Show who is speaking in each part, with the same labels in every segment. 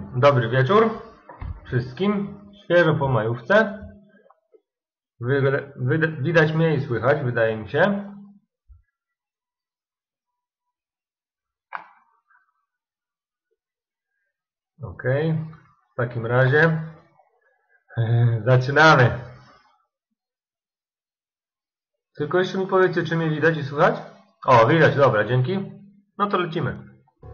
Speaker 1: Dobry wieczór wszystkim. Świeżo po majówce. Widać mnie i słychać, wydaje mi się. Ok. W takim razie zaczynamy. Tylko jeszcze mi powiedzcie, czy mnie widać i słychać? O, widać, dobra, dzięki. No to lecimy.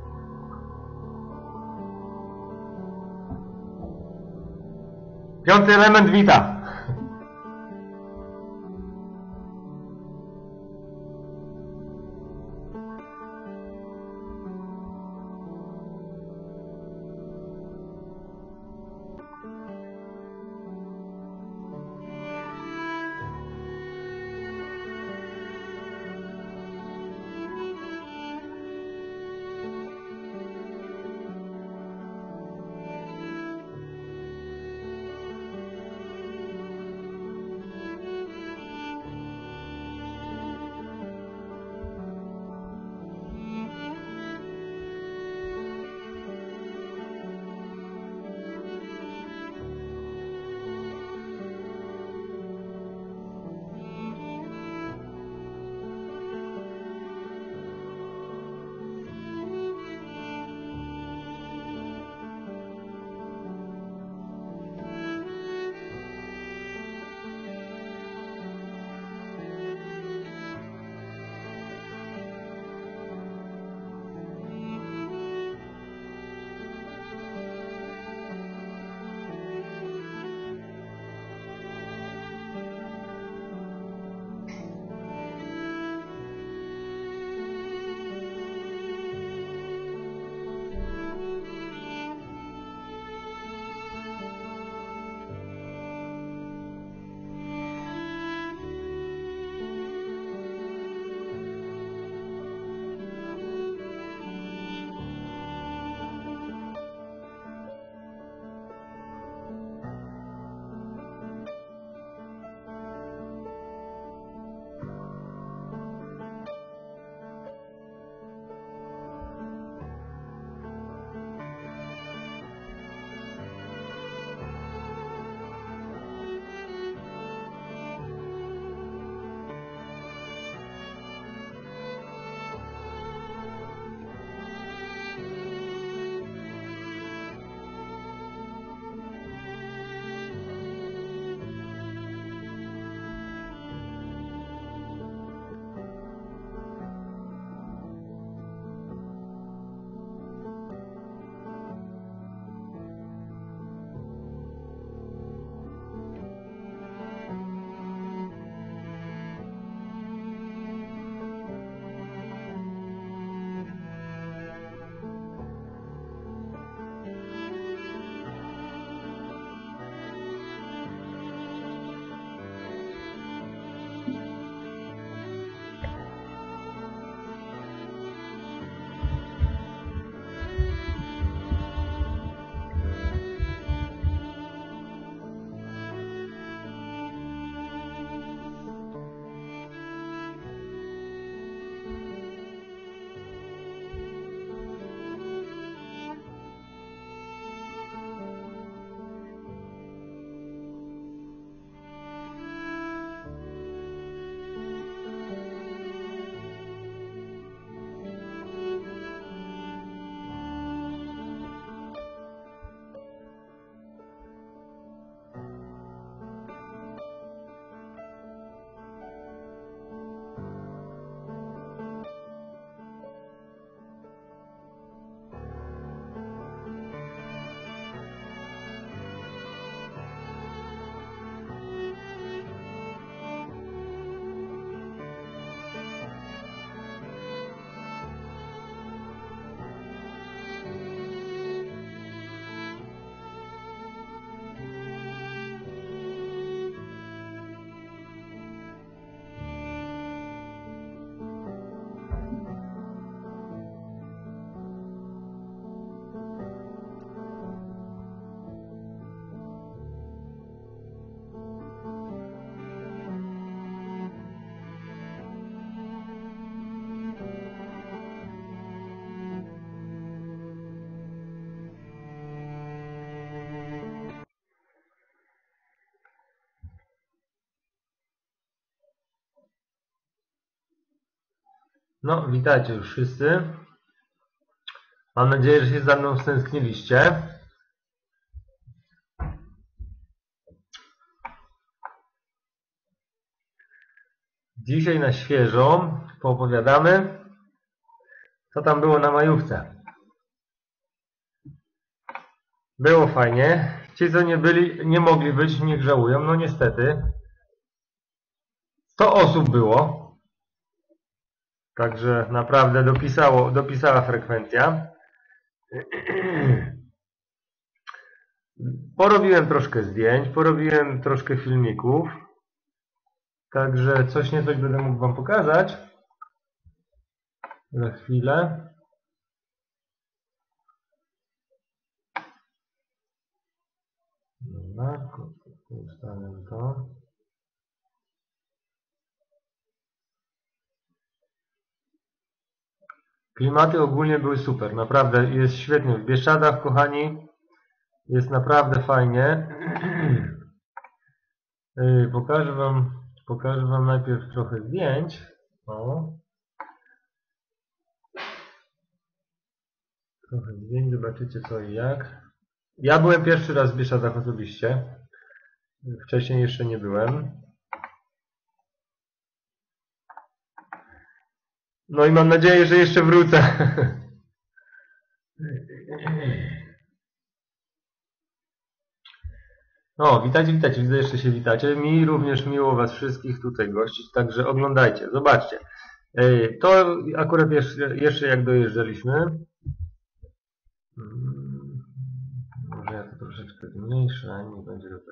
Speaker 1: Piąty element wita. No, witajcie już wszyscy. Mam nadzieję, że się za mną stęskniliście. Dzisiaj na świeżo poopowiadamy, co tam było na majówce. Było fajnie. Ci, co nie byli, nie mogli być, niech żałują. No niestety. 100 osób było. Także naprawdę dopisała frekwencja. Porobiłem troszkę zdjęć, porobiłem troszkę filmików. Także coś niecoś będę mógł wam pokazać. Za chwilę. Dobra, ustawiam to. Klimaty ogólnie były super, naprawdę jest świetnie. W Bieszczadach, kochani, jest naprawdę fajnie. Pokażę wam najpierw trochę zdjęć. O. Trochę zdjęć, zobaczycie co i jak. Ja byłem pierwszy raz w Bieszczadach osobiście. Wcześniej jeszcze nie byłem. No i mam nadzieję, że jeszcze wrócę. No, witajcie, widzę, że jeszcze się witacie. Mi również miło was wszystkich tutaj gościć, także oglądajcie, zobaczcie. To akurat jeszcze jak dojeżdżaliśmy. Może ja to troszeczkę zmniejszę, nie będzie to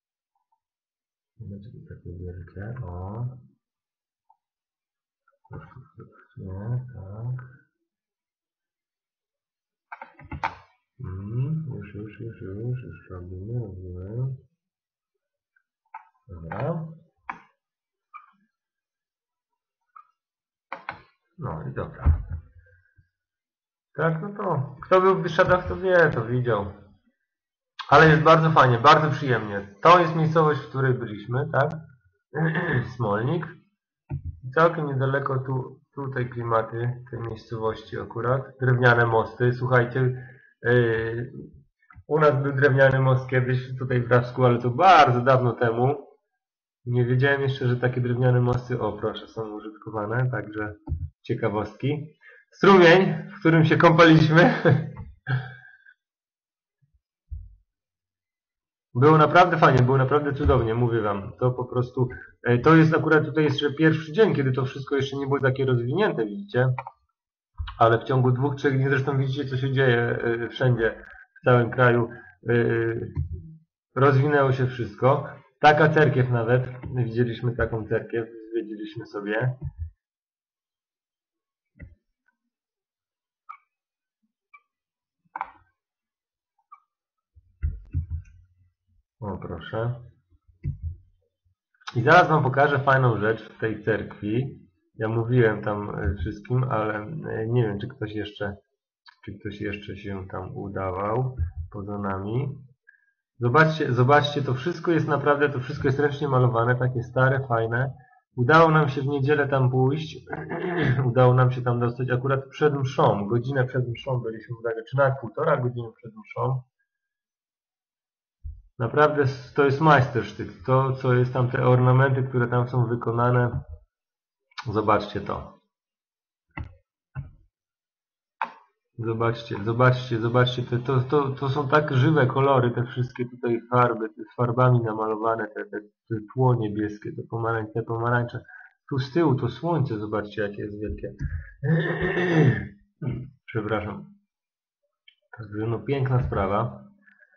Speaker 1: takie wielkie. O. Nie, tak. Już robimy. Dobra. No i dobra. Tak, no to kto był w Bieszczadach, to wie, to widział. Ale jest bardzo fajnie, bardzo przyjemnie. To jest miejscowość, w której byliśmy, tak? Smolnik. Całkiem niedaleko tutaj klimaty tej miejscowości akurat. Drewniane mosty. Słuchajcie, u nas był drewniany most kiedyś tutaj w Drawsku, ale to bardzo dawno temu. Nie wiedziałem jeszcze, że takie drewniane mosty, o proszę, są użytkowane, także ciekawostki. Strumień, w którym się kąpaliśmy. Było naprawdę fajnie, było naprawdę cudownie, mówię wam. To po prostu, to jest akurat tutaj jeszcze pierwszy dzień, kiedy to wszystko jeszcze nie było takie rozwinięte, widzicie? Ale w ciągu 2-3 dni, zresztą widzicie, co się dzieje wszędzie, w całym kraju. Rozwinęło się wszystko. Taka cerkiew nawet, widzieliśmy taką cerkiew, zwiedziliśmy sobie. O proszę. I zaraz wam pokażę fajną rzecz w tej cerkwi. Ja mówiłem tam wszystkim, ale nie wiem, czy ktoś jeszcze się tam udawał poza nami. Zobaczcie, to wszystko jest naprawdę, to wszystko jest ręcznie malowane, takie stare, fajne. Udało nam się w niedzielę tam pójść, udało nam się tam dostać akurat przed mszą, godzinę przed mszą byliśmy, czy nawet 1,5 godziny przed mszą. Naprawdę to jest majstersztyk, to co jest tam, te ornamenty, które tam są wykonane, zobaczcie to. Zobaczcie, to są tak żywe kolory, te wszystkie tutaj farby, te farbami namalowane, te tło niebieskie, te pomarańcze. Tu z tyłu to słońce, zobaczcie jakie jest wielkie. Przepraszam. Także no piękna sprawa.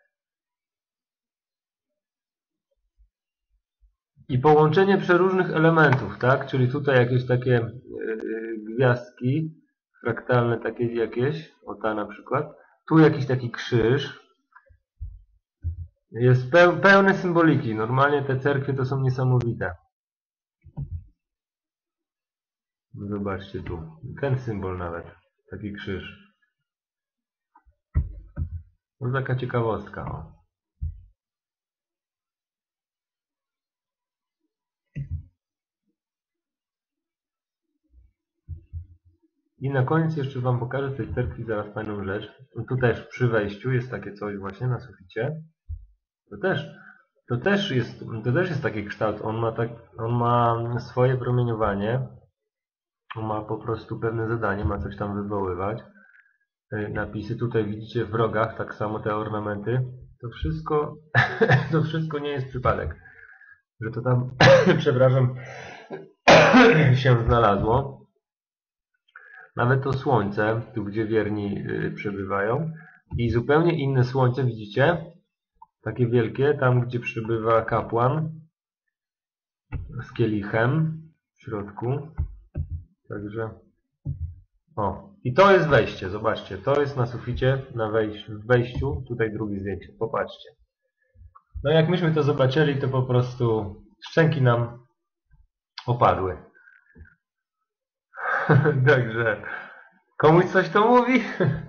Speaker 1: I połączenie przeróżnych elementów, tak? Czyli tutaj jakieś takie gwiazdki fraktalne takie jakieś, o ta na przykład. Tu jakiś taki krzyż. Jest pełne symboliki. Normalnie te cerkwie to są niesamowite. Zobaczcie tu. Ten symbol nawet. Taki krzyż. To taka ciekawostka. O. I na koniec jeszcze Wam pokażę w tej cerkwi zaraz fajną rzecz. Tu też przy wejściu jest takie coś właśnie na suficie. To też jest taki kształt. On ma swoje promieniowanie. On ma po prostu pewne zadanie, ma coś tam wywoływać. Napisy tutaj widzicie w rogach, tak samo te ornamenty. To wszystko, to wszystko nie jest przypadek, że to tam, przepraszam, się znalazło. Nawet to słońce, tu gdzie wierni przebywają. I zupełnie inne słońce, widzicie? Takie wielkie, tam gdzie przebywa kapłan z kielichem w środku. Także o, i to jest wejście, zobaczcie, to jest na suficie, w wejściu, tutaj drugie zdjęcie, popatrzcie. No jak myśmy to zobaczyli, to po prostu szczęki nam opadły. Także komuś coś to mówi?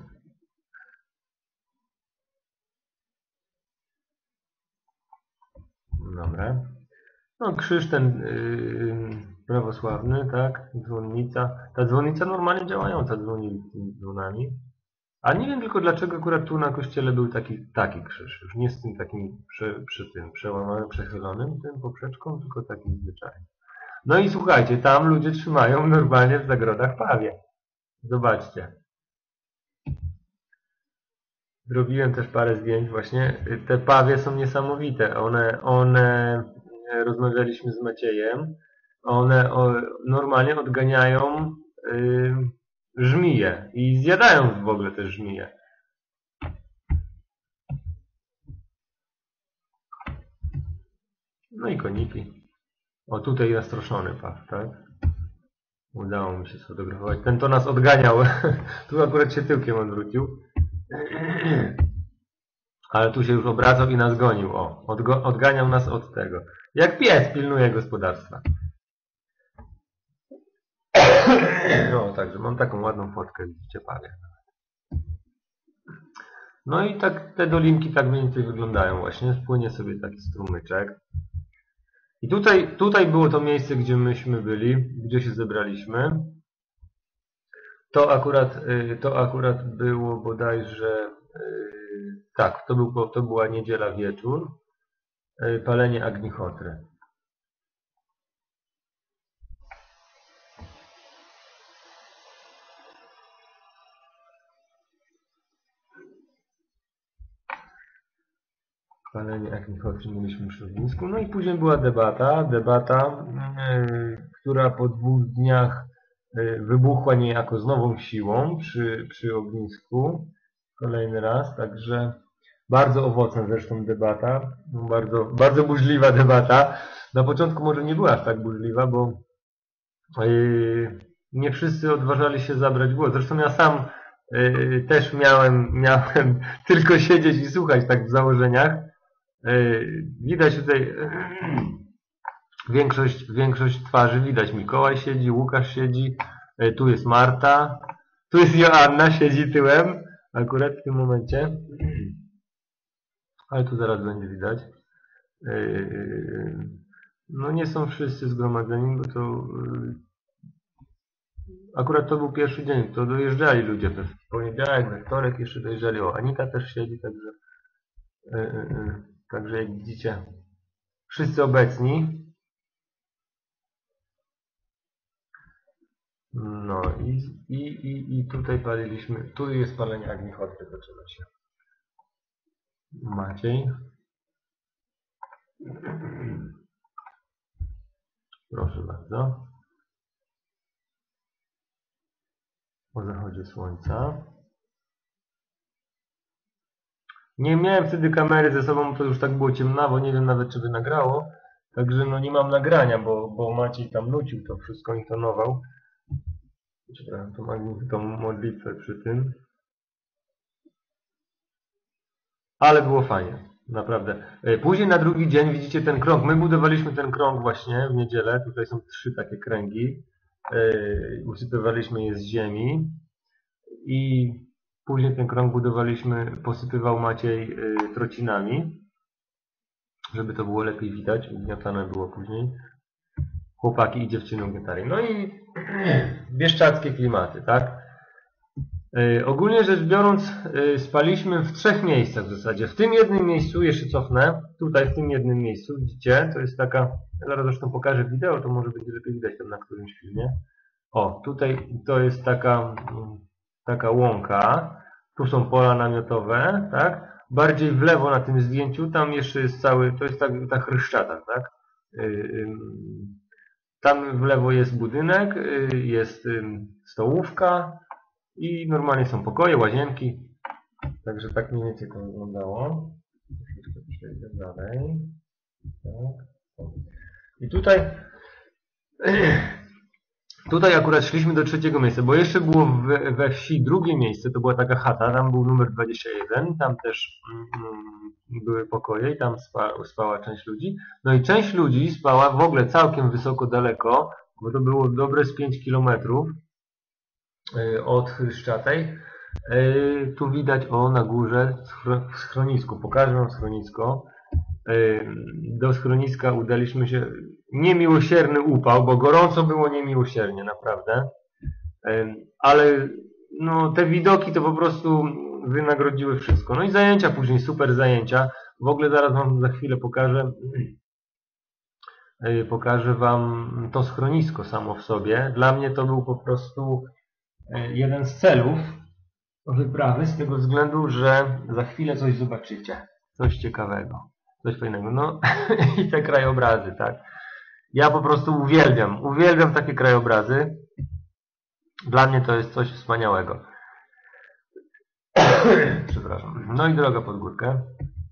Speaker 1: Dobra. No krzyż ten prawosławny, tak, dzwonnica. Ta dzwonnica normalnie działająca dzwoni tymi dzwonami. A nie wiem tylko dlaczego akurat tu na kościele był taki krzyż. Już nie z tym takim przy tym przełamanym, przechylonym, tym poprzeczką, tylko taki zwyczajny. No i słuchajcie, tam ludzie trzymają normalnie w zagrodach pawie. Zobaczcie. Zrobiłem też parę zdjęć właśnie. Te pawie są niesamowite. One rozmawialiśmy z Maciejem. One normalnie odganiają żmije i zjadają w ogóle te żmije. No i koniki. O, tutaj nastroszony paw, tak? Udało mi się sfotografować. Ten to nas odganiał. Tu akurat się tyłkiem odwrócił. Ale tu się już obracał i nas gonił. O, odganiał nas od tego. Jak pies pilnuje gospodarstwa. No, także mam taką ładną fotkę, widzicie, pawie. No i tak te dolinki tak mniej więcej wyglądają właśnie. Spłynie sobie taki strumyczek. I tutaj było to miejsce, gdzie myśmy byli, gdzie się zebraliśmy. To akurat było bodajże, tak, to była niedziela wieczór, palenie agnichotry. Palenie agnichotry mieliśmy przy ognisku. No i później była debata, która po 2 dniach wybuchła niejako z nową siłą przy ognisku. Kolejny raz, także bardzo owocna zresztą debata, bardzo, bardzo burzliwa debata. Na początku może nie była aż tak burzliwa, bo nie wszyscy odważali się zabrać głos. Zresztą ja sam też miałem tylko siedzieć i słuchać tak w założeniach. Widać tutaj większość twarzy, widać Mikołaj siedzi, Łukasz siedzi, tu jest Marta, tu jest Joanna, siedzi tyłem, akurat w tym momencie, ale tu zaraz będzie widać. No nie są wszyscy zgromadzeni, bo to akurat to był pierwszy dzień, to dojeżdżali ludzie, w poniedziałek, we wtorek jeszcze dojeżdżali, o Anita też siedzi, także jak widzicie, wszyscy obecni. No i tutaj paliliśmy, tu jest palenie agnichotry, zaczyna się. Maciej. Proszę bardzo. O zachodzie słońca. Nie miałem wtedy kamery ze sobą, to już tak było ciemnawo, nie wiem nawet czy by nagrało. Także no nie mam nagrania, bo Maciej tam nucił to wszystko, intonował. Przepraszam, tą modlitwę przy tym. Ale było fajnie, naprawdę. Później na drugi dzień widzicie ten krąg. My budowaliśmy ten krąg właśnie w niedzielę. Tutaj są 3 takie kręgi. Usypywaliśmy je z ziemi. I później ten krąg posypywał Maciej trocinami, żeby to było lepiej widać. Ugniatane było później. Chłopaki i dziewczyny ugniatali. No i bieszczackie klimaty, tak? Ogólnie rzecz biorąc, spaliśmy w 3 miejscach w zasadzie. W tym jednym miejscu, jeszcze cofnę, tutaj w tym jednym miejscu, widzicie, to jest taka, zaraz zresztą pokażę wideo, to może będzie lepiej widać tam na którymś filmie. O, tutaj to jest taka łąka, tu są pola namiotowe, tak? Bardziej w lewo na tym zdjęciu, tam jeszcze jest cały, to jest ta chryszczata, tak? Tam w lewo jest budynek, jest stołówka i normalnie są pokoje, łazienki. Także tak mniej więcej to wyglądało. Troszeczkę przejdę dalej. Tak. I tutaj akurat szliśmy do 3. miejsca, bo jeszcze było we wsi drugie miejsce, to była taka chata, tam był numer 21, tam też były pokoje i tam spała część ludzi. No i część ludzi spała w ogóle całkiem wysoko daleko, bo to było dobre z 5 kilometrów od Chryszczatej. Tu widać na górze w schronisku, pokażę wam schronisko. Do schroniska udaliśmy się, niemiłosierny upał, bo gorąco było niemiłosiernie, naprawdę. Ale no, te widoki to po prostu wynagrodziły wszystko. No i zajęcia później, super zajęcia. W ogóle zaraz wam za chwilę pokażę wam to schronisko samo w sobie. Dla mnie to był po prostu jeden z celów wyprawy, z tego względu, że za chwilę coś zobaczycie. Coś ciekawego. Coś fajnego. No i te krajobrazy, tak. Ja po prostu uwielbiam takie krajobrazy. Dla mnie to jest coś wspaniałego. Przepraszam. No i droga pod górkę.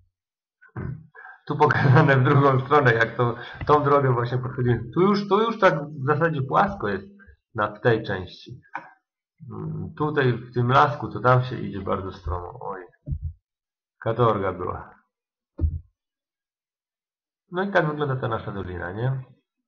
Speaker 1: Tu pokazane w drugą stronę, jak tą drogę właśnie podchodzimy. Tu już tak w zasadzie płasko jest w tej części. Tutaj w tym lasku to tam się idzie bardzo stromo. Oj. Katorga była. No i tak wygląda ta nasza dolina, nie?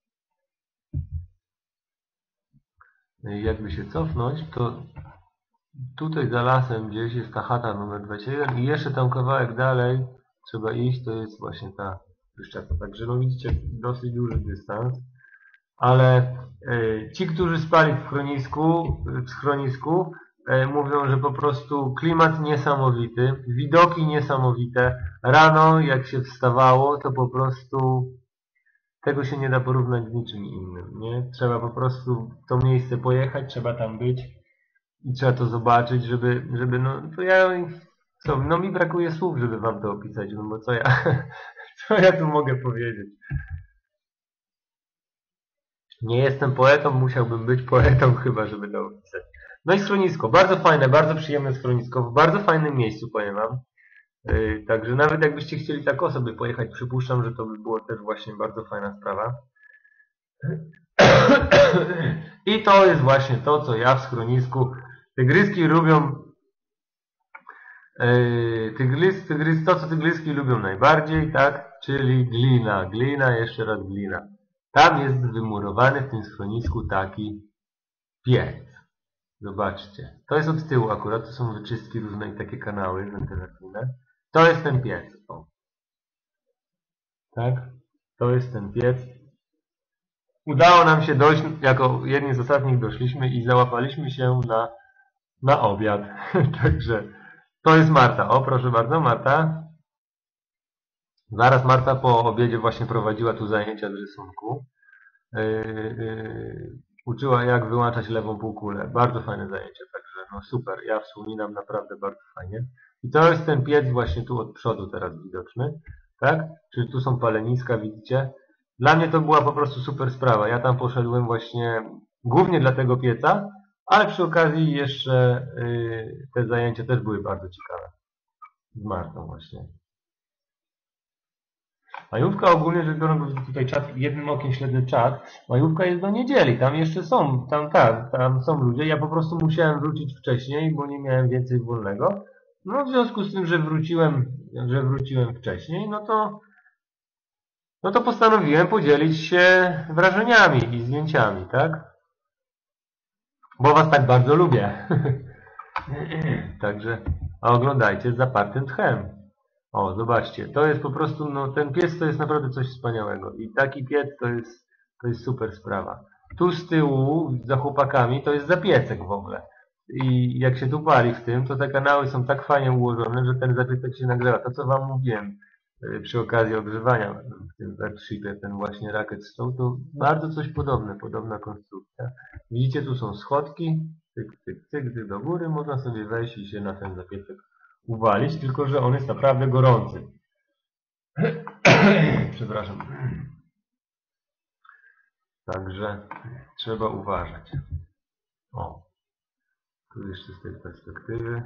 Speaker 1: Jakby się cofnąć, to tutaj za lasem gdzieś jest ta chata numer 21 i jeszcze tam kawałek dalej trzeba iść, to jest właśnie ta Chryszczata. Także no widzicie, dosyć duży dystans. Ale ci, którzy spali w schronisku, mówią, że po prostu klimat niesamowity, widoki niesamowite. Rano jak się wstawało, to po prostu tego się nie da porównać z niczym innym, nie? Trzeba po prostu w to miejsce pojechać, trzeba tam być i trzeba to zobaczyć, żeby no to no mi brakuje słów, żeby wam to opisać, no bo co ja tu mogę powiedzieć? Nie jestem poetą, musiałbym być poetą chyba, żeby to opisać. No i schronisko, bardzo fajne, bardzo przyjemne schronisko, w bardzo fajnym miejscu, powiem wam. Także nawet jakbyście chcieli tak sobie pojechać, przypuszczam, że to by było też właśnie bardzo fajna sprawa. I to jest właśnie to, co ja w schronisku. Tygryski lubią to, co tygryski lubią najbardziej, tak? Czyli glina. Glina, jeszcze raz glina. Tam jest wymurowany w tym schronisku taki piec. Zobaczcie. To jest od tyłu akurat, to są wyczystki różne i takie kanały wentylacyjne. To jest ten piec. O. Tak? To jest ten piec. Udało nam się dojść, jako jedni z ostatnich doszliśmy i załapaliśmy się na obiad. Także to jest Marta. O, proszę bardzo, Marta. Zaraz Marta po obiedzie właśnie prowadziła tu zajęcia z rysunku. Uczyła, jak wyłączać lewą półkulę. Bardzo fajne zajęcie, także no super. Ja wspominam naprawdę bardzo fajnie. I to jest ten piec właśnie tu od przodu teraz widoczny. Tak? Czyli tu są paleniska, widzicie? Dla mnie to była po prostu super sprawa. Ja tam poszedłem właśnie głównie dla tego pieca, ale przy okazji jeszcze te zajęcia też były bardzo ciekawe. Z Martą właśnie. Majówka ogólnie rzecz biorąc, tutaj czat, jednym okiem śledzę czat, majówka jest do niedzieli, tam jeszcze są, tam są ludzie, ja po prostu musiałem wrócić wcześniej, bo nie miałem więcej wolnego. No w związku z tym, że wróciłem wcześniej, no to postanowiłem podzielić się wrażeniami i zdjęciami, tak? Bo was tak bardzo lubię. Także, a oglądajcie z zapartym tchem. O, zobaczcie, to jest po prostu, no ten piec to jest naprawdę coś wspaniałego i taki piec to jest super sprawa. Tu z tyłu, za chłopakami, to jest zapiecek w ogóle. I jak się tu pali w tym, to te kanały są tak fajnie ułożone, że ten zapiecek się nagrzewa. To, co wam mówiłem przy okazji ogrzewania w tym Earthshipie, ten właśnie Rocket Stove, to bardzo coś podobne, podobna konstrukcja. Widzicie, tu są schodki, cyk, cyk, cyk, do góry, można sobie wejść i się na ten zapiecek uwalić, tylko że on jest naprawdę gorący. Przepraszam. Także trzeba uważać. O, tu jeszcze z tej perspektywy.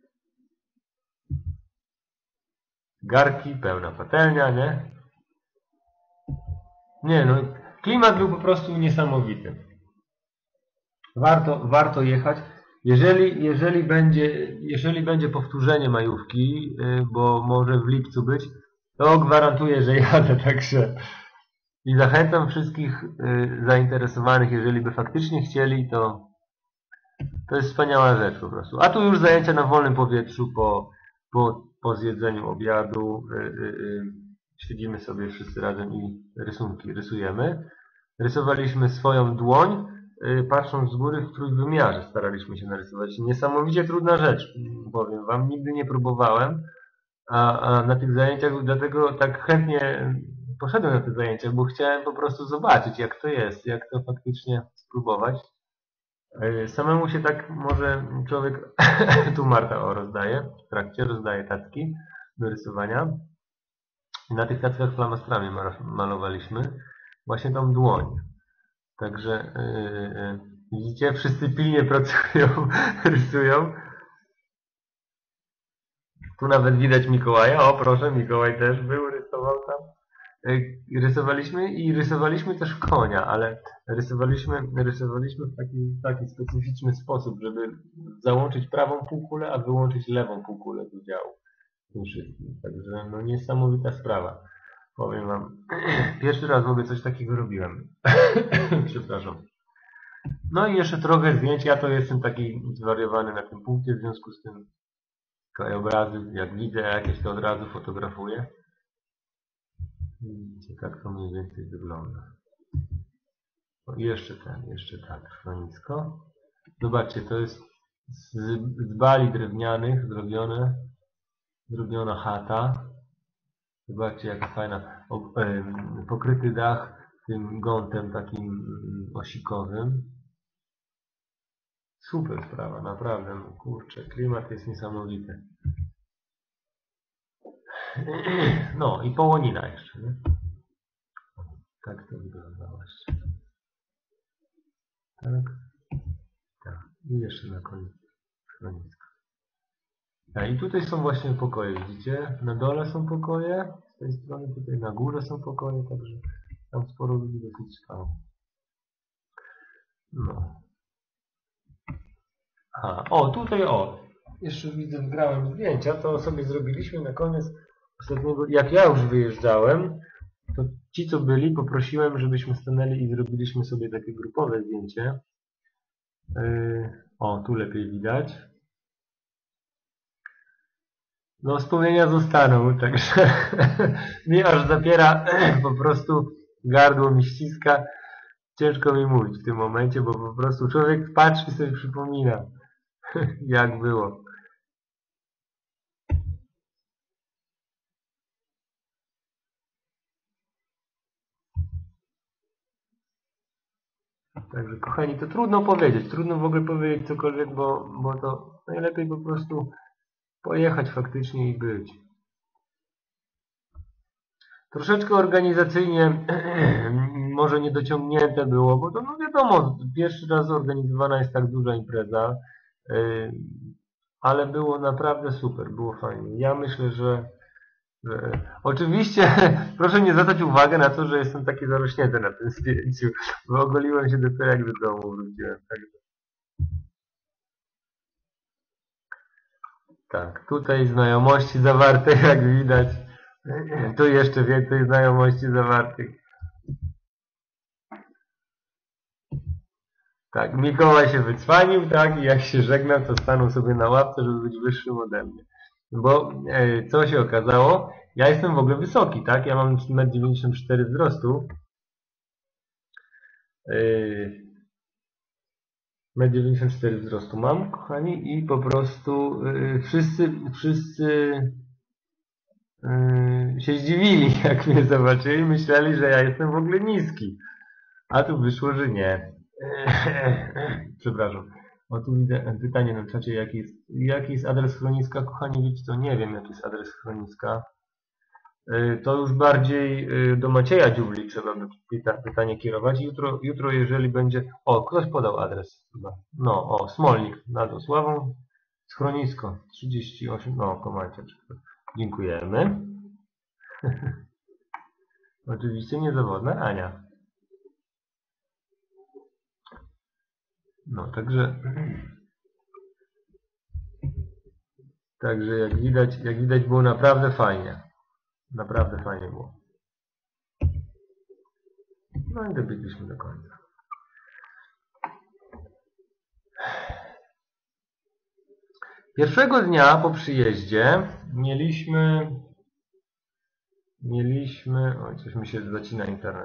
Speaker 1: Garki, pełna patelnia, nie? Nie, no klimat był po prostu niesamowity. Warto jechać. Jeżeli będzie powtórzenie majówki, bo może w lipcu być, to gwarantuję, że jadę, także i zachęcam wszystkich zainteresowanych, jeżeli by faktycznie chcieli, to jest wspaniała rzecz po prostu. A tu już zajęcia na wolnym powietrzu po zjedzeniu obiadu. Siedzimy sobie wszyscy razem i rysunki rysujemy. Rysowaliśmy swoją dłoń, patrząc z góry w trójwymiarze staraliśmy się narysować. Niesamowicie trudna rzecz, powiem wam. Nigdy nie próbowałem, a na tych zajęciach dlatego tak chętnie poszedłem na te zajęcia, bo chciałem po prostu zobaczyć, jak to jest, jak to faktycznie spróbować. Samemu się tak może człowiek, tu Marta rozdaje, w trakcie rozdaje tacki do rysowania. I na tych tackach flamastrami malowaliśmy właśnie tą dłoń. Także widzicie, wszyscy pilnie pracują, rysują. Tu nawet widać Mikołaja. O proszę, Mikołaj też był, rysował tam. Rysowaliśmy też konia, ale rysowaliśmy w taki specyficzny sposób, żeby załączyć prawą półkulę, a wyłączyć lewą półkulę z udziału w tym wszystkim. Także no niesamowita sprawa. Powiem wam, pierwszy raz w ogóle coś takiego robiłem. Przepraszam. No i jeszcze trochę zdjęć. Ja to jestem taki zwariowany na tym punkcie, w związku z tym krajobrazy, jak widzę jakieś, to od razu fotografuję. Widzicie, tak to mniej więcej wygląda. O, jeszcze tak, schronisko. Zobaczcie, to jest z bali drewnianych zrobiona chata. Zobaczcie, jaka fajna, pokryty dach tym gątem takim osikowym. Super sprawa, naprawdę, no kurczę, klimat jest niesamowity. No i połonina jeszcze, nie? Tak to wygląda właśnie. Tak. I jeszcze na koniec schronisko. I tutaj są właśnie pokoje, widzicie? Na dole są pokoje, z tej strony tutaj na górze są pokoje, także tam sporo ludzi dosyć spało. No. Tutaj jeszcze widzę, grałem zdjęcia, to sobie zrobiliśmy na koniec ostatniego, jak ja już wyjeżdżałem, to ci co byli, poprosiłem, żebyśmy stanęli i zrobiliśmy sobie takie grupowe zdjęcie. Tu lepiej widać. No wspomnienia zostaną, także mi aż zapiera po prostu gardło mi ściska. Ciężko mi mówić w tym momencie, bo po prostu człowiek patrzy i sobie przypomina, jak było. Także kochani, to trudno powiedzieć, trudno w ogóle powiedzieć cokolwiek, bo to najlepiej po prostu pojechać faktycznie i być. Troszeczkę organizacyjnie może niedociągnięte było, bo to no wiadomo, pierwszy raz zorganizowana jest tak duża impreza, ale było naprawdę super, było fajnie. Ja myślę, że oczywiście proszę nie zwracać uwagi na to, że jestem taki zarośnięty na tym zdjęciu, bo ogoliłem się dopiero jak do domu wróciłem. Tak, tutaj znajomości zawarte, jak widać. Tu jeszcze więcej znajomości zawartych. Tak, Mikołaj się wycwanił, tak, i jak się żegnał, to stanął sobie na ławce, żeby być wyższym ode mnie. Bo co się okazało? Ja jestem w ogóle wysoki, tak? Ja mam 1,94 m wzrostu. 1,94 m wzrostu mam, kochani, i po prostu wszyscy się zdziwili, jak mnie zobaczyli, myśleli, że ja jestem w ogóle niski. A tu wyszło, że nie. Przepraszam. O, tu widzę pytanie na czacie, jaki jest adres schroniska. Kochani, wiecie co, nie wiem, jaki jest adres schroniska. To już bardziej do Macieja Dziubli trzeba by pytanie kierować. Jutro, jeżeli będzie... O, ktoś podał adres chyba. No, o, Smolnik nad Osławą. Schronisko 38, no, komacie. Dziękujemy. Oczywiście niezawodna Ania. No, także jak widać było naprawdę fajnie. Naprawdę fajnie było. No i dobiegliśmy do końca. Pierwszego dnia po przyjeździe mieliśmy... Oj, coś mi się zacina internet.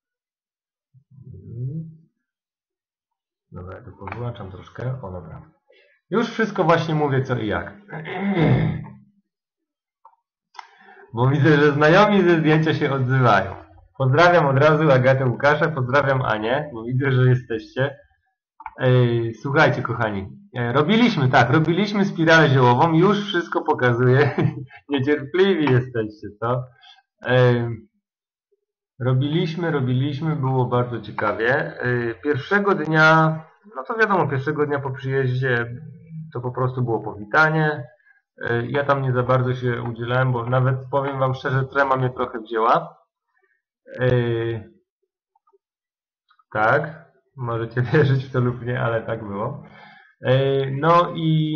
Speaker 1: Dobra, ja to podłączam troszkę. O, dobra. Już wszystko właśnie mówię co i jak. Bo widzę, że znajomi ze zdjęcia się odzywają. Pozdrawiam od razu Agatę, Łukasza, pozdrawiam Anię, bo widzę, że jesteście. Słuchajcie, kochani, robiliśmy spiralę ziołową, już wszystko pokazuję. Niecierpliwi jesteście, co? Robiliśmy, było bardzo ciekawie. Pierwszego dnia, no to wiadomo, pierwszego dnia po przyjeździe to po prostu było powitanie. Ja tam nie za bardzo się udzielałem, bo nawet powiem wam szczerze, trema mnie trochę wzięła. Tak, możecie wierzyć w to lub nie, ale tak było. No i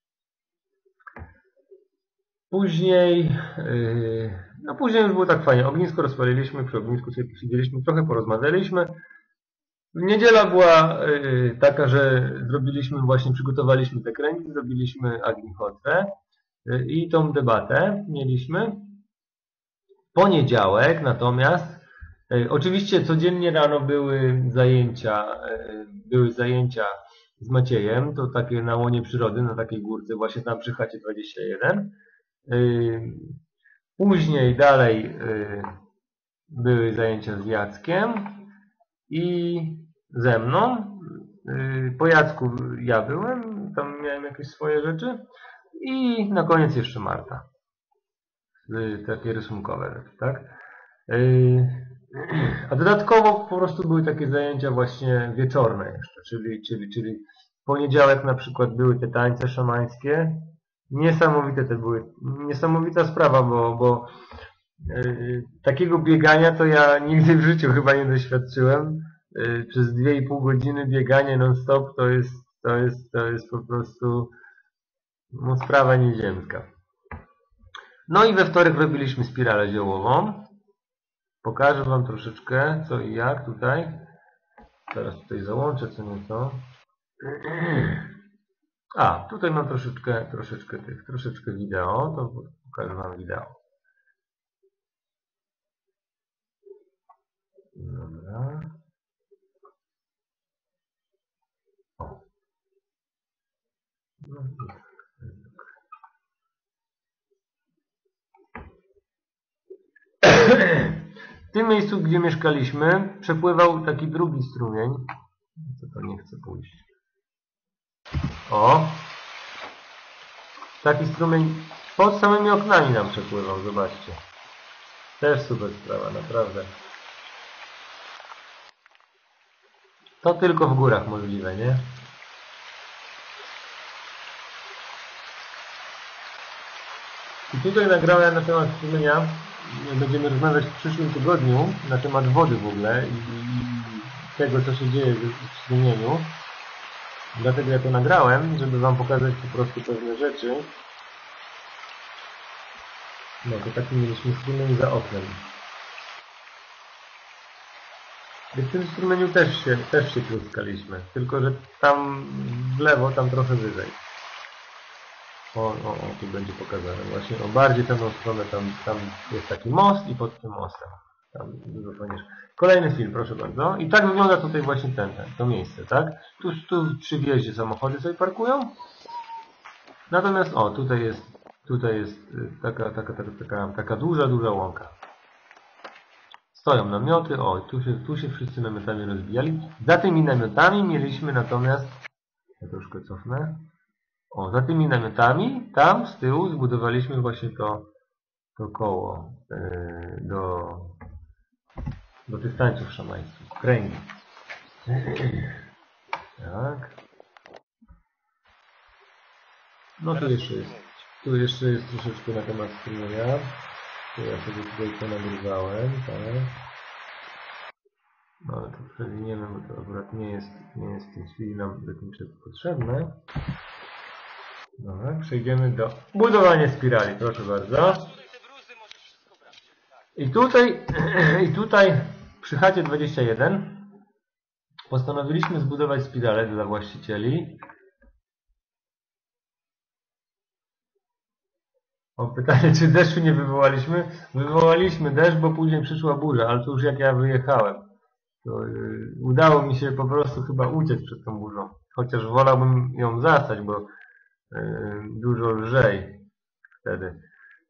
Speaker 1: później już było tak fajnie. Ognisko rozpaliliśmy, przy ognisku sobie posiedzieliśmy, trochę porozmawialiśmy. Niedziela była taka, że przygotowaliśmy te kręgi, zrobiliśmy agnichotę i tą debatę mieliśmy. Poniedziałek natomiast, oczywiście codziennie rano były zajęcia z Maciejem, to takie na łonie przyrody, na takiej górce, właśnie tam przy chacie 21. Później dalej były zajęcia z Jackiem i ze mną. Po Jacku ja byłem, tam miałem jakieś swoje rzeczy i na koniec jeszcze Marta. Takie rysunkowe rzeczy, tak? A dodatkowo po prostu były takie zajęcia właśnie wieczorne jeszcze, czyli w poniedziałek na przykład były te tańce szamańskie. Niesamowite to były, niesamowita sprawa, bo takiego biegania to ja nigdy w życiu chyba nie doświadczyłem. Przez 2,5 godziny biegania non-stop to jest po prostu no, sprawa nieziemska. No i we wtorek robiliśmy spiralę ziołową. Pokażę wam troszeczkę co i jak tutaj. Teraz tutaj załączę co nieco. A, tutaj mam troszeczkę wideo, to pokażę wam wideo. Dobra. No. W tym miejscu, gdzie mieszkaliśmy, przepływał taki drugi strumień. Co to nie chce pójść. O! Taki strumień pod samymi oknami nam przepływał, zobaczcie. Też super sprawa, naprawdę. To tylko w górach możliwe, nie? I tutaj nagrałem na temat strumienia. Będziemy rozmawiać w przyszłym tygodniu na temat wody w ogóle i tego, co się dzieje w strumieniu. Dlatego ja to nagrałem, żeby wam pokazać po prostu pewne rzeczy. No to taki mieliśmy strumień za oknem. I w tym strumieniu też się pluskaliśmy, tylko że tam w lewo, tam trochę wyżej. O, tu będzie pokazane właśnie, o bardziej tę stronę, tam jest taki most i pod tym mostem. Tam dużo fajniejsze. Kolejny film, proszę bardzo. I tak wygląda tutaj właśnie to miejsce, tak? Tu przy wjeździe samochody sobie parkują. Natomiast, o, tutaj jest taka duża łąka. Stoją namioty, o, tu się wszyscy namiotami rozbijali. Za tymi namiotami mieliśmy natomiast, ja troszkę cofnę, o, za tymi namiotami, tam z tyłu zbudowaliśmy właśnie to koło do tych tańców szamańskich, kręgi. Tak. No tu jeszcze jest troszeczkę na temat strumienia. To ja sobie tutaj to nagrywałem, tak. No ale to przewiniemy, bo to akurat nie jest w tej chwili nam do niczego potrzebne. Dobra, przejdziemy do budowania spirali, proszę bardzo. I tutaj przy chacie 21 postanowiliśmy zbudować spiralę dla właścicieli. O pytanie, czy deszczu nie wywołaliśmy? Wywołaliśmy deszcz, bo później przyszła burza, ale to już jak ja wyjechałem. To udało mi się po prostu chyba uciec przed tą burzą. Chociaż wolałbym ją zastać, bo dużo lżej wtedy.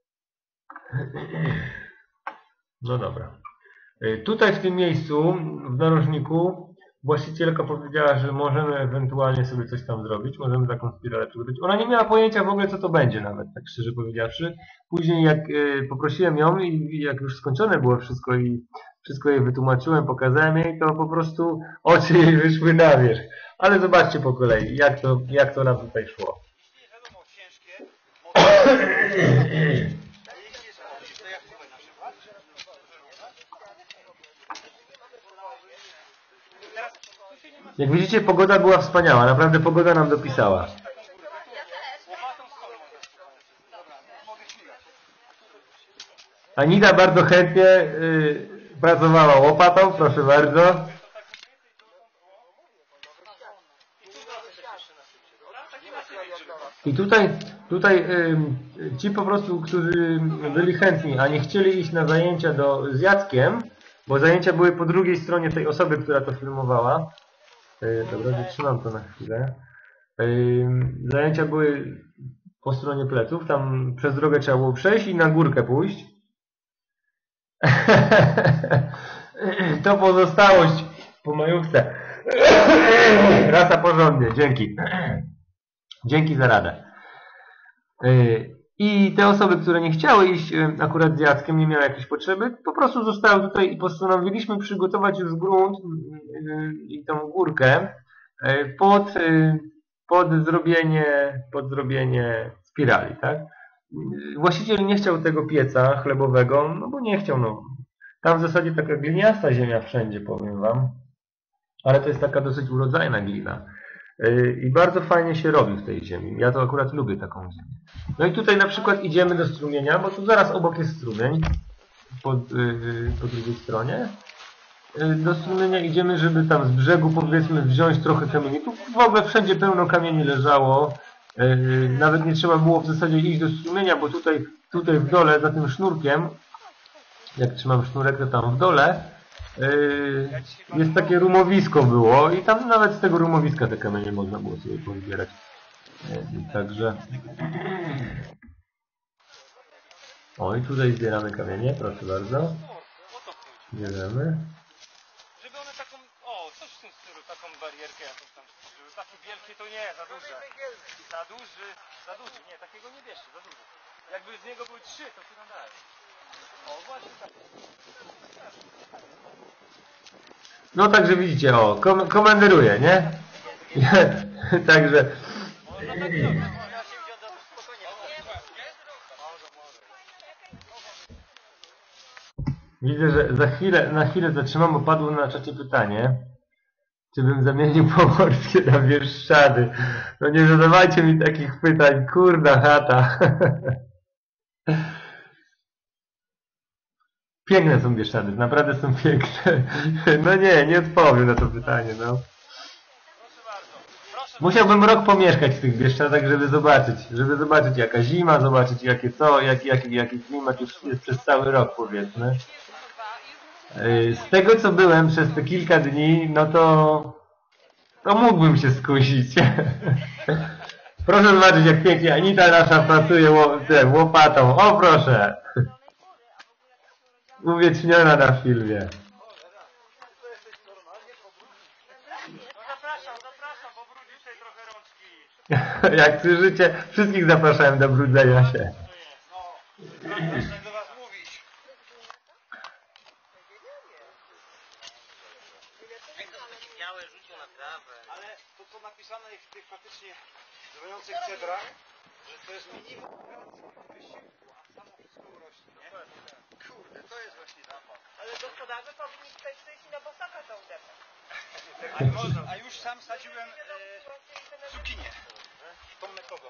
Speaker 1: No dobra. Tutaj w tym miejscu, w narożniku, właścicielka powiedziała, że możemy ewentualnie sobie coś tam zrobić, możemy taką spiralę przygotować. Ona nie miała pojęcia w ogóle, co to będzie nawet, tak szczerze powiedziawszy. Później jak poprosiłem ją i jak już skończone było wszystko i wszystko jej wytłumaczyłem, pokazałem jej, to po prostu oczy jej wyszły na wierzch. Ale zobaczcie po kolei, jak to nam tutaj szło. Jak widzicie, pogoda była wspaniała. Naprawdę pogoda nam dopisała. Anita bardzo chętnie pracowała łopatą. Proszę bardzo. I tutaj ci po prostu, którzy byli chętni, a nie chcieli iść na zajęcia z Jackiem, bo zajęcia były po drugiej stronie tej osoby, która to filmowała. Dobra, zatrzymam to na chwilę. Zajęcia były po stronie pleców, tam przez drogę trzeba było przejść i na górkę pójść. To pozostałość po majówce. Rasa porządnie, dzięki. Dzięki za radę. I te osoby, które nie chciały iść akurat z Jackiem, nie miały jakiejś potrzeby, po prostu zostały tutaj i postanowiliśmy przygotować już grunt i tą górkę pod zrobienie spirali, tak? Właściciel nie chciał tego pieca chlebowego, no bo nie chciał, no. Tam w zasadzie taka gliniasta ziemia wszędzie, powiem wam. Ale to jest taka dosyć urodzajna glina. I bardzo fajnie się robi w tej ziemi. Ja to akurat lubię taką ziemię. No i tutaj na przykład idziemy do strumienia, bo tu zaraz obok jest strumień. Po drugiej stronie. Do strumienia idziemy, żeby tam z brzegu, powiedzmy, wziąć trochę kamieni. Tu w ogóle wszędzie pełno kamieni leżało. Nawet nie trzeba było w zasadzie iść do strumienia, bo tutaj w dole, za tym sznurkiem, jak trzymam sznurek, to tam w dole jest takie rumowisko było i tam nawet z tego rumowiska te kamienie można było sobie pozbierać. Także o, i tutaj zbieramy kamienie, proszę bardzo. Bierzemy.
Speaker 2: Żeby one taką, coś w tym stylu, taką barierkę jakąś tam stworzyły. Takie wielkie to nie, za duże. Za duży, nie, takiego nie bierzcie, za duży. Jakby z niego były 3, to nam daje. O, właśnie tak.
Speaker 1: No także widzicie, o, komanderuję, nie? Także widzę, że na chwilę zatrzymam, bo padło na czacie pytanie, czy bym zamienił Pomorskie na Bieszczady. No nie zadawajcie mi takich pytań, kurna chata. Piękne są Bieszczady, naprawdę są piękne. No nie odpowiem na to pytanie, no. Musiałbym rok pomieszkać w tych Bieszczadach, żeby zobaczyć jaka zima, zobaczyć jaki klimat już jest przez cały rok, powiedzmy. Z tego co byłem przez te kilka dni, no to mógłbym się skusić. Proszę zobaczyć, jak pięknie Anita nasza pracuje łopatą. O proszę! Uwieczniona na filmie.
Speaker 2: No zapraszam, pobrudzisz tej trochę rączki.
Speaker 1: Jak słyszycie, wszystkich zapraszałem do brudzenia się.
Speaker 2: Zacznę do was mówić.
Speaker 3: Białe rzucił na trawę.
Speaker 2: Ale to co napisane jest w tych faktycznie zwających cedrach, że to jest minimum wysiłku, a samo wszystko urośnie, nie? Kurde, to jest właśnie zabawa.
Speaker 4: Ale gospodarze powinni tutaj przyjść i na bosaka tą depę.
Speaker 2: A już sam sadziłem cukinię. Tą metodą.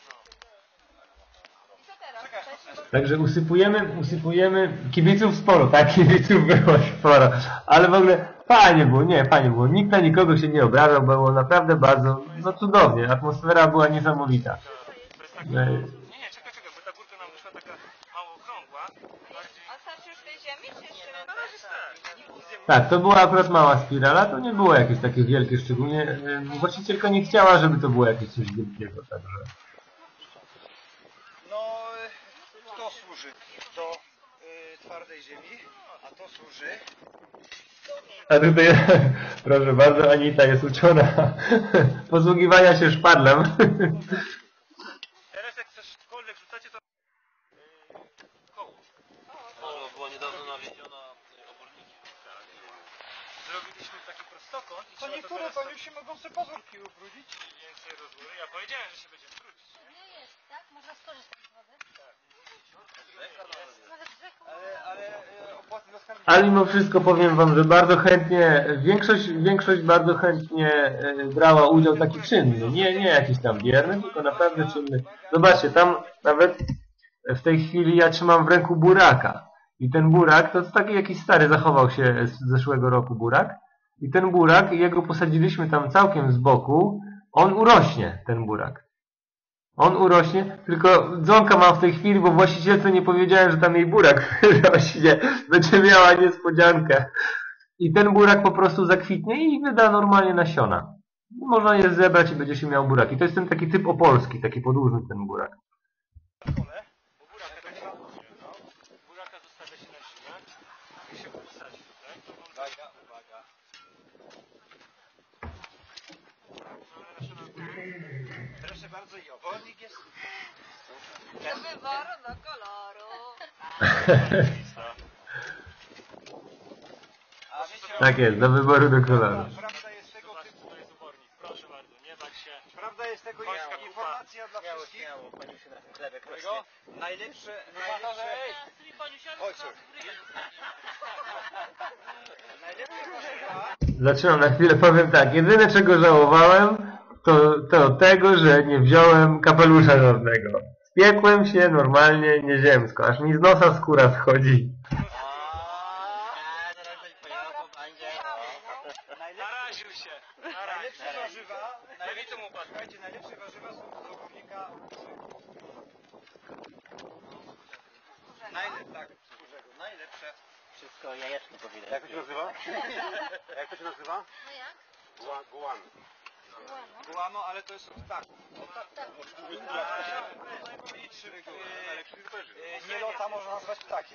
Speaker 4: I co teraz?
Speaker 1: Także usypujemy kibiców sporo, tak? Kibiców było sporo. Ale w ogóle fajnie było. Nikt na nikogo się nie obrażał, było naprawdę bardzo, no cudownie. Atmosfera była niesamowita.
Speaker 2: Nie, czekaj, bo ta górka nam wyszła taka mało okrągła. Bardziej...
Speaker 4: A starczy już tej ziemi, czy jeszcze
Speaker 2: Na razie tak.
Speaker 1: Tak, to była akurat mała spirala, to nie było jakieś takie wielkie, szczególnie właścicielka nie chciała, żeby to było jakieś coś wielkiego, także...
Speaker 2: No, to służy do twardej ziemi, a to służy...
Speaker 1: A tutaj, proszę bardzo, Anita jest uczona posługiwania się szpadlem.
Speaker 2: Teraz jak chcesz cokolwiek rzucacie, to... koło.
Speaker 3: No, była niedawno nawiedziona oborniki.
Speaker 2: Zrobiliśmy taki prostokąt i
Speaker 5: To
Speaker 2: trzeba
Speaker 5: niektóre
Speaker 2: teraz
Speaker 5: paniusi mogą sobie pazurki ubrudzić.
Speaker 2: więcej rozwoju. Ja powiedziałem, że się będziemy trudzić.
Speaker 6: Nie jest, tak? Można skorzystać z wody. Nawet z rzeką.
Speaker 5: Ale opłaty za skarbnicę.
Speaker 1: Ale mimo wszystko powiem wam, że bardzo chętnie, większość bardzo chętnie brała udział taki czynny. Nie jakiś tam bierny, tylko naprawdę czynny. Zobaczcie, tam nawet w tej chwili ja trzymam w ręku buraka. I ten burak, to taki jakiś stary zachował się z zeszłego roku burak. I ten burak, jego posadziliśmy tam całkiem z boku, on urośnie, ten burak. On urośnie, tylko dzwonka mam w tej chwili, bo właścicielce nie powiedziałem, że tam jej burak rośnie. Będzie miała niespodziankę. I ten burak po prostu zakwitnie i wyda normalnie nasiona. Można je zebrać i będzie się miał burak. I to jest ten taki typ opolski, taki podłużny ten burak.
Speaker 2: Kole, bo buraka zostawia się na zimę i się posadzi tutaj. Uwaga. Proszę bardzo, i obornik jest.
Speaker 4: do wyboru, do koloru.
Speaker 2: A wiecie,
Speaker 1: Tak jest, do wyboru do koloru.
Speaker 2: prawda jest tego typu. To jest obornik, proszę bardzo, nie bać się. Prawda jest tego
Speaker 3: Śmiało.
Speaker 2: informacja dla wszystkich.
Speaker 3: Śmiało, paniusi na tym chlebie
Speaker 2: Którego? Najlepsze. Oj, sorry. Najlepsze warzywa.
Speaker 1: Zaczynam na chwilę, powiem tak. Jedyne czego żałowałem, to tego, że nie wziąłem kapelusza żadnego. Spiekłem się normalnie nieziemsko, aż mi z nosa skóra schodzi.
Speaker 2: Naraził się. Najlepsze warzywa. Najlepsze mu słuchajcie, najlepsze warzywa są z ogórnika. Tak, skórzego. Najlepsze.
Speaker 3: Wszystko jajeczko powinno.
Speaker 5: Jak to się nazywa? Jak to się nazywa?
Speaker 6: No jak?
Speaker 5: Guan.
Speaker 2: Guano, ale to jest tak.
Speaker 5: Nie lota można nazwać ptakiem.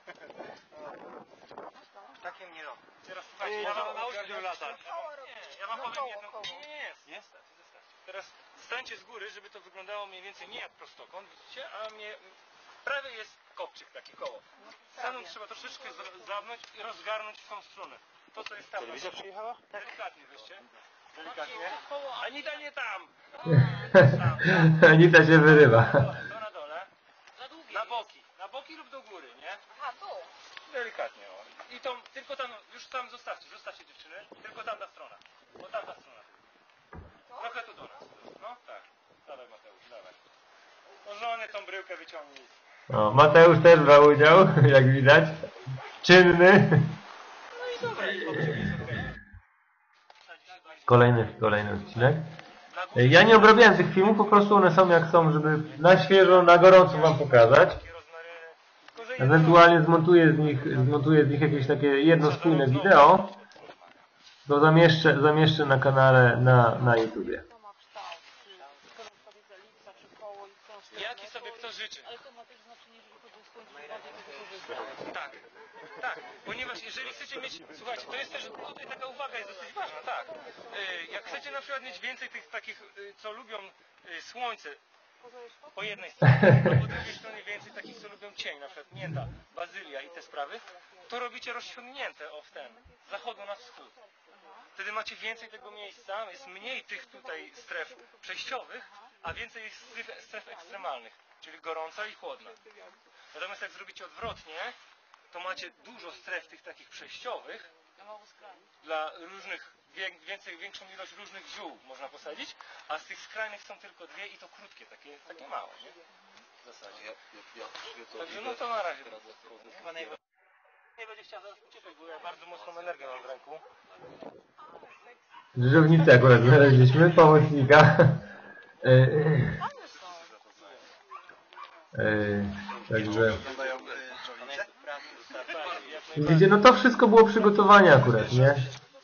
Speaker 2: Takim nie robię. Teraz słuchajcie, ja wam nauczę się latać. Nie, ja wam powiem jedno. Nie, jest. Teraz stańcie z góry, żeby to wyglądało mniej więcej nie jak prostokąt, widzicie, a prawie jest kopczyk, taki koło. Staną trzeba troszeczkę zawnąć i rozgarnąć w tą stronę. To co jest tam.
Speaker 5: Telewizja przyjechała?
Speaker 2: Delikatnie weźcie. Delikatnie. Anita nie tam.
Speaker 1: Anita się wyrywa.
Speaker 2: To na dole. Na boki lub do góry, nie?
Speaker 4: A tu.
Speaker 2: Delikatnie, o. I tą, tylko tam, już tam zostawcie dziewczyny. Tylko tamta strona. Bo tamta strona. Trochę tu do nas. No tak. Dawaj Mateusz, dawaj. Żony tą bryłkę wyciągnij.
Speaker 1: O, Mateusz też brał udział, jak widać. Czynny.
Speaker 2: No i dobra, kopczyk jest okej.
Speaker 1: Kolejny odcinek. Ja nie obrabiałem tych filmów, po prostu one są jak są, żeby na świeżo, na gorąco wam pokazać.
Speaker 2: Takie rozmaryny. Tylko może
Speaker 1: ewentualnie zmontuję z nich jakieś takie jedno spójne wideo, to zamieszczę na kanale na YouTubie.
Speaker 4: To ma kształt. Skoro powiedz elipsa czy koło i wciąż...
Speaker 2: Jaki sobie kto życzy.
Speaker 4: Ale to ma też znaczenie, jeżeli chodzi o słońce, bardziej tego korzysta.
Speaker 2: Tak, tak, ponieważ jeżeli chcecie mieć, słuchajcie, to jest też, tutaj taka uwaga jest dosyć ważna, tak. Jak chcecie na przykład mieć więcej tych takich, co lubią słońce, po jednej stronie, a po drugiej stronie więcej takich, co lubią cień, na przykład mięta, bazylia i te sprawy, to robicie rozciągnięte o w ten, z zachodu na wschód. Wtedy macie więcej tego miejsca, jest mniej tych tutaj stref przejściowych, a więcej jest stref ekstremalnych, czyli gorąca i chłodna. Natomiast jak zrobicie odwrotnie, to macie dużo stref tych takich przejściowych dla różnych, większą ilość różnych ziół można posadzić, a z tych skrajnych są tylko dwie i to krótkie, takie małe, nie? W zasadzie. Także no to na razie. Chyba nie będzie chciała zaraz uciekać, bo ja bardzo mocną energię mam w ręku.
Speaker 1: Drzewnicę akurat znaleźliśmy, pomocnika. Także widzicie, no to wszystko było przygotowanie akurat, nie?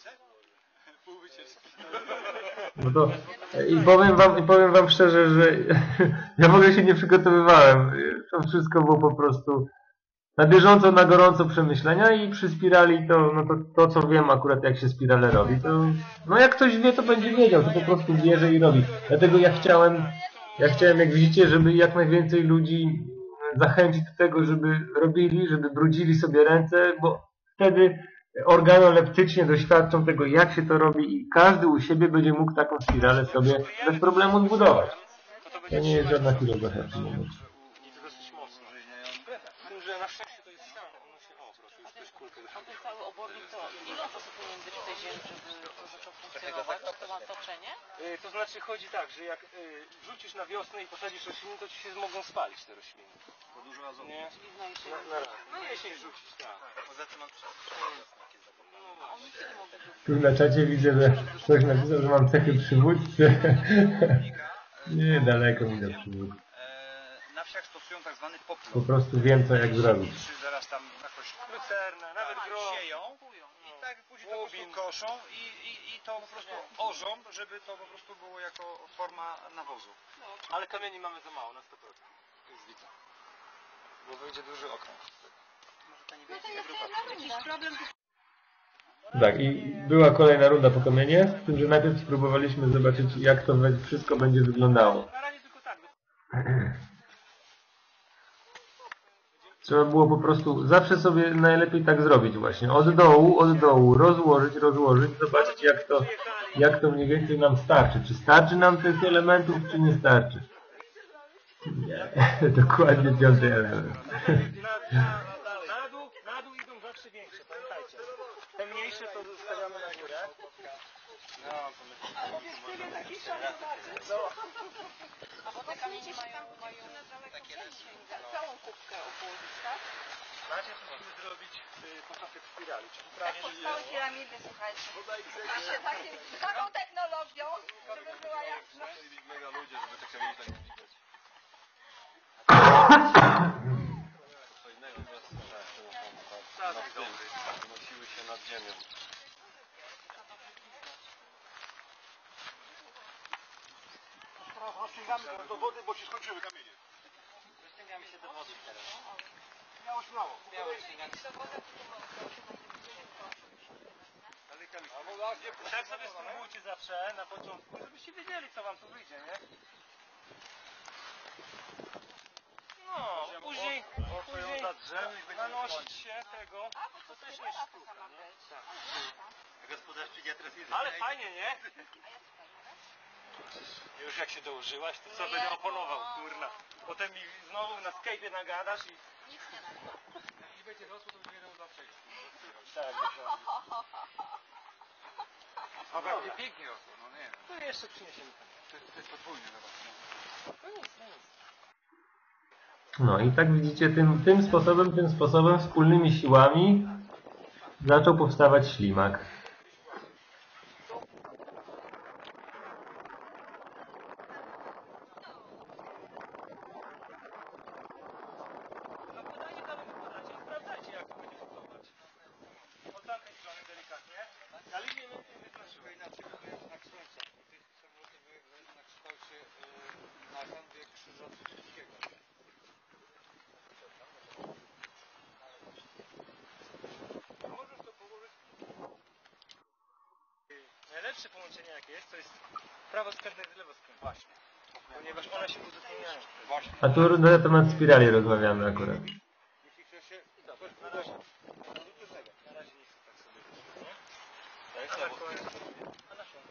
Speaker 1: No to powiem wam szczerze, że ja w ogóle się nie przygotowywałem. To wszystko było po prostu na bieżąco, na gorąco przemyślenia i przy spirali to co wiem akurat jak się spirale robi, to no jak ktoś wie, to będzie wiedział, to po prostu bierze i robi. Dlatego ja chciałem jak widzicie, żeby jak najwięcej ludzi zachęcić do tego, żeby robili, żeby brudzili sobie ręce, bo wtedy organoleptycznie doświadczą tego, jak się to robi i każdy u siebie będzie mógł taką spiralę sobie bez problemu zbudować. To nie jest żadna filozofia w tym momencie.
Speaker 2: To dosyć mocno. Z tym, że na szczęście to jest ściana, ono się, o proszę, już ktoś kulkę
Speaker 4: A ten cały obornik to ile czasu powinien być w tej ziemi, żeby to zaczął funkcjonować? To ma toczenie?
Speaker 2: To znaczy chodzi tak, że jak wrzucisz na wiosnę i posadzisz rośliny, to ci się mogą spalić te rośliny.
Speaker 3: To dużo azotu.
Speaker 2: Nie?
Speaker 4: Czyli na jesieni.
Speaker 2: Na raz. Na jesień rzucić, tak.
Speaker 3: Poza tym mam przyzwyczajenie takie zakopane.
Speaker 4: A oni kiedy mogą być?
Speaker 1: Tu na czacie widzę, że ktoś napisał, że mam cechy przywódcy. Nie, daleko mi do przywódcy.
Speaker 5: Na wsiach stosują tak zwany
Speaker 1: Po
Speaker 5: poplon.
Speaker 1: prostu wiem, co jak zrobić.
Speaker 5: Czy zaraz tam jakoś
Speaker 2: Lucerna, nawet gro.
Speaker 5: sieją i tak później to po prostu koszą i to po prostu orzą, żeby to po prostu było jako forma nawozu.
Speaker 2: Ale kamieni mamy za mało, na 100%. To jest wica. Bo wyjdzie duży okrąg.
Speaker 6: No to jest jakiś problem.
Speaker 1: Tak, i była kolejna runda po kamienie, z tym, że najpierw spróbowaliśmy zobaczyć, jak to wszystko będzie wyglądało.
Speaker 2: Na razie tylko tak.
Speaker 1: Trzeba było po prostu zawsze sobie najlepiej tak zrobić właśnie. Od dołu, rozłożyć, zobaczyć jak to mniej więcej nam starczy. Czy starczy nam tych elementów, czy nie starczy. Nie, dokładnie 5. element.
Speaker 2: Na dół idą zawsze większe, pamiętajcie. Te mniejsze to zostawiamy na górę. No, to
Speaker 4: A bo te kamienie mają całą kubkę obłożyć, tak?
Speaker 2: najpierw musimy zrobić początek spirali. Czyli
Speaker 4: Tak powstały piramidy, słuchajcie. Właśnie taką technologią, żeby była jasna.
Speaker 3: Mega ludzie, żeby te kamienie tak nie widać. Co innego na tym nosiły się nad ziemią.
Speaker 5: Sięgamy do wody, bo ci skończyły kamienie.
Speaker 3: Ściągamy się do wody teraz.
Speaker 5: Miało śmiało.
Speaker 2: Tak sobie spróbujcie zawsze na początku, żebyście wiedzieli, co wam tu wyjdzie, nie? No, później nanosić się tego, to też jest sztuka, nie?
Speaker 3: Gospodarz przyjdzie teraz jest.
Speaker 2: Ale fajnie, nie? Już jak się dołożyłaś, to co będę oponował, kurna. Potem mi znowu na Skype'ie nagadasz i... I będzie rosło, to będzie za przejść. Tak, dokładnie.
Speaker 5: A pewnie pięknie rosło, no nie.
Speaker 2: To jeszcze przyniesiemy.
Speaker 5: To jest podwójnie zobacz.
Speaker 2: To nic, no nic.
Speaker 1: No i tak widzicie, tym sposobem, wspólnymi siłami zaczął powstawać ślimak.
Speaker 2: najlepsze połączenie jakie jest, to jest prawoskrętne z lewoskrętne. Właśnie. Ponieważ one się uzupełniają. Właśnie.
Speaker 1: A tu na temat spirali rozmawiamy akurat.
Speaker 2: Jeśli chce się... Na razie. Na razie nie chcę tak sobie. Tak, a na co?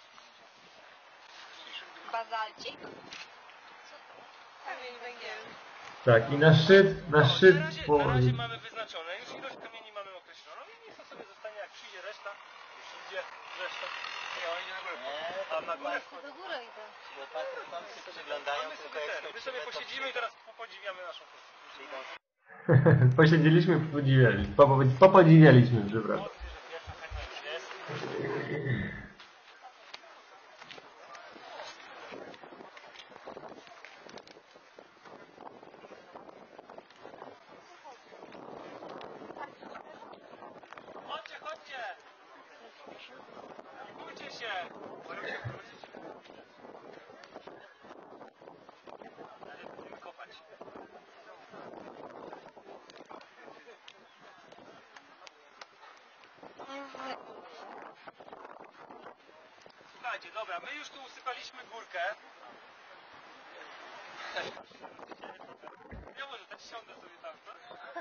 Speaker 4: Bazalcik.
Speaker 6: Kamień węgielny.
Speaker 1: Tak, i na szczyt
Speaker 2: Na razie
Speaker 1: po...
Speaker 2: mamy wyznaczone, już ilość kamieni mamy określoną i niech to sobie zostanie, jak przyjdzie reszta, już idzie reszta. Nie, on idzie na górę. A na górę wchodzi.
Speaker 6: Do góry idę.
Speaker 3: Tam się przyglądają,
Speaker 2: My
Speaker 3: tylko
Speaker 2: sobie
Speaker 3: jak
Speaker 2: my sobie posiedzimy i teraz podziwiamy naszą postać.
Speaker 1: Posiedzieliśmy, popodziwialiśmy, przepraszam.
Speaker 2: Pierwsza chętna już jest. Chodźcie, chodźcie! Bójcie się! Będziemy kopać. Słuchajcie, dobra, my już tu usypaliśmy górkę. Ja może tak siądę sobie tam, co?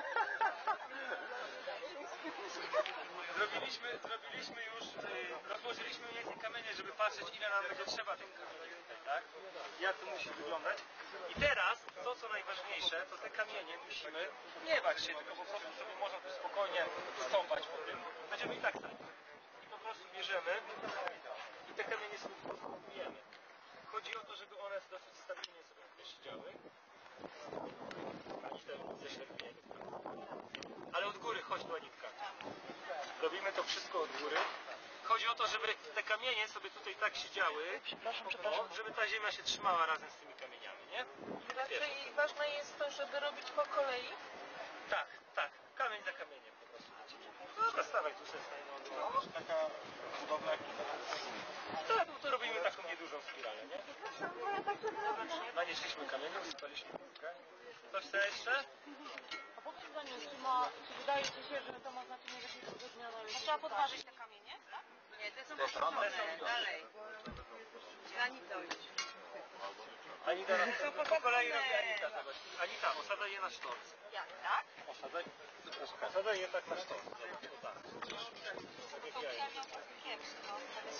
Speaker 2: Zrobiliśmy już, rozłożyliśmy mniej więcej kamienie, żeby patrzeć, ile nam będzie trzeba tych kamieni tutaj, tak? Jak to musi wyglądać. I teraz, to co najważniejsze, to te kamienie musimy nie bać się, tylko po prostu sobie można tu spokojnie stąpać po tym. Będziemy i tak stać. I po prostu bierzemy i te kamienie sobie po prostu bijemy. Chodzi o to, żeby one dosyć stabilnie sobie tutaj siedziały. Anita ześlepnie. Ale od góry, chodź tu Anitka. Robimy to wszystko od góry. Chodzi o to, żeby te kamienie sobie tutaj tak siedziały, żeby ta ziemia się trzymała razem z tymi kamieniami, nie?
Speaker 6: Raczej ważne jest to, żeby robić po kolei.
Speaker 2: Tak, tak. Kamień za kamieniem po prostu. Dobra, stawaj tu sobie stań. Taka budowla jak tak, to robimy taką niedużą spiralę, nie? Nanieśliśmy kamienie, usypaliśmy górkę. Coś chce jeszcze?
Speaker 6: A po co zdaniu, czy wydaje ci się, że to ma znaczenie, że się uzgodniono już?
Speaker 4: Trzeba podważyć te kamienie? Nie, te są podważone. Dalej. Anita już.
Speaker 2: Anita, po kolei robi Anita. Zobacz. Anita, osadzaj je na sztorce.
Speaker 4: Jak, tak?
Speaker 2: Osadzaj je tak na sztorce. Zobacz, o tak.
Speaker 4: To ja miał kiepsko.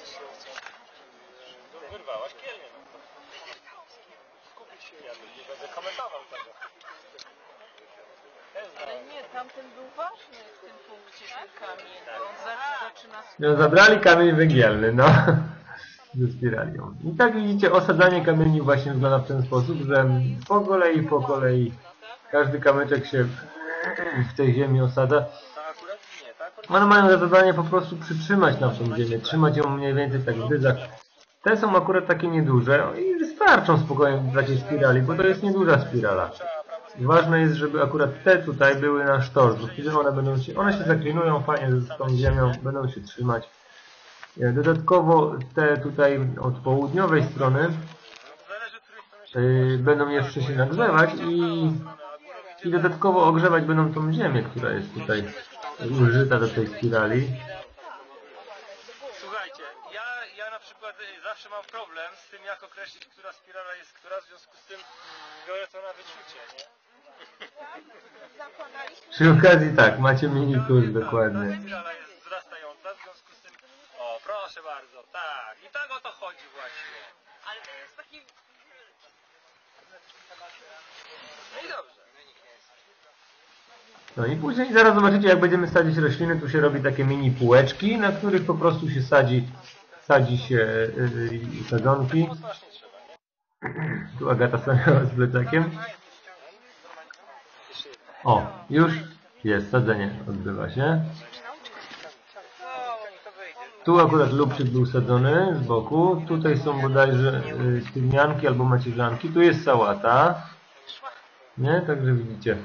Speaker 2: Wyrwałaś kielnie. Skupić się, ja nie będę komentował tego.
Speaker 6: Ale nie, tamten był ważny w tym punkcie, ten kamień. On zaczyna...
Speaker 1: No, zabrali kamień węgielny, no. Ze spiralią. I tak widzicie, osadzanie kamieni właśnie wygląda w ten sposób, że po kolei każdy kamyczek się w tej ziemi osadza. One mają za zadanie po prostu przytrzymać nam tą ziemię, trzymać ją mniej więcej tak w ryzach. Te są akurat takie nieduże i wystarczą spokojnie dla tej spirali, bo to jest nieduża spirala. Ważne jest, żeby akurat te tutaj były na sztorc, bo wtedy one się zaklinują fajnie z tą ziemią, będą się trzymać. Dodatkowo te tutaj od południowej strony będą jeszcze się nagrzewać i dodatkowo ogrzewać będą tą ziemię, która jest tutaj użyta do tej spirali.
Speaker 2: Słuchajcie, ja na przykład zawsze mam problem z tym, jak określić, która spirala jest która, w związku z tym biorę to na wyczucie, nie?
Speaker 1: Przy okazji tak, macie mini kurs dokładnie.
Speaker 2: Ta spirala jest wzrastająca, w związku z tym... O, proszę bardzo, tak. I tak o to chodzi właśnie.
Speaker 6: Ale to jest taki...
Speaker 2: No i dobrze.
Speaker 1: No i później zaraz zobaczycie, jak będziemy sadzić rośliny, tu się robi takie mini półeczki, na których po prostu się sadzi się sadzonki. Tu Agata stanęła z plecakiem. O, już jest, sadzenie odbywa się. Tu akurat lubczyk był sadzony z boku. Tutaj są bodajże tymianki albo macierzanki. Tu jest sałata. Nie? Także widzicie.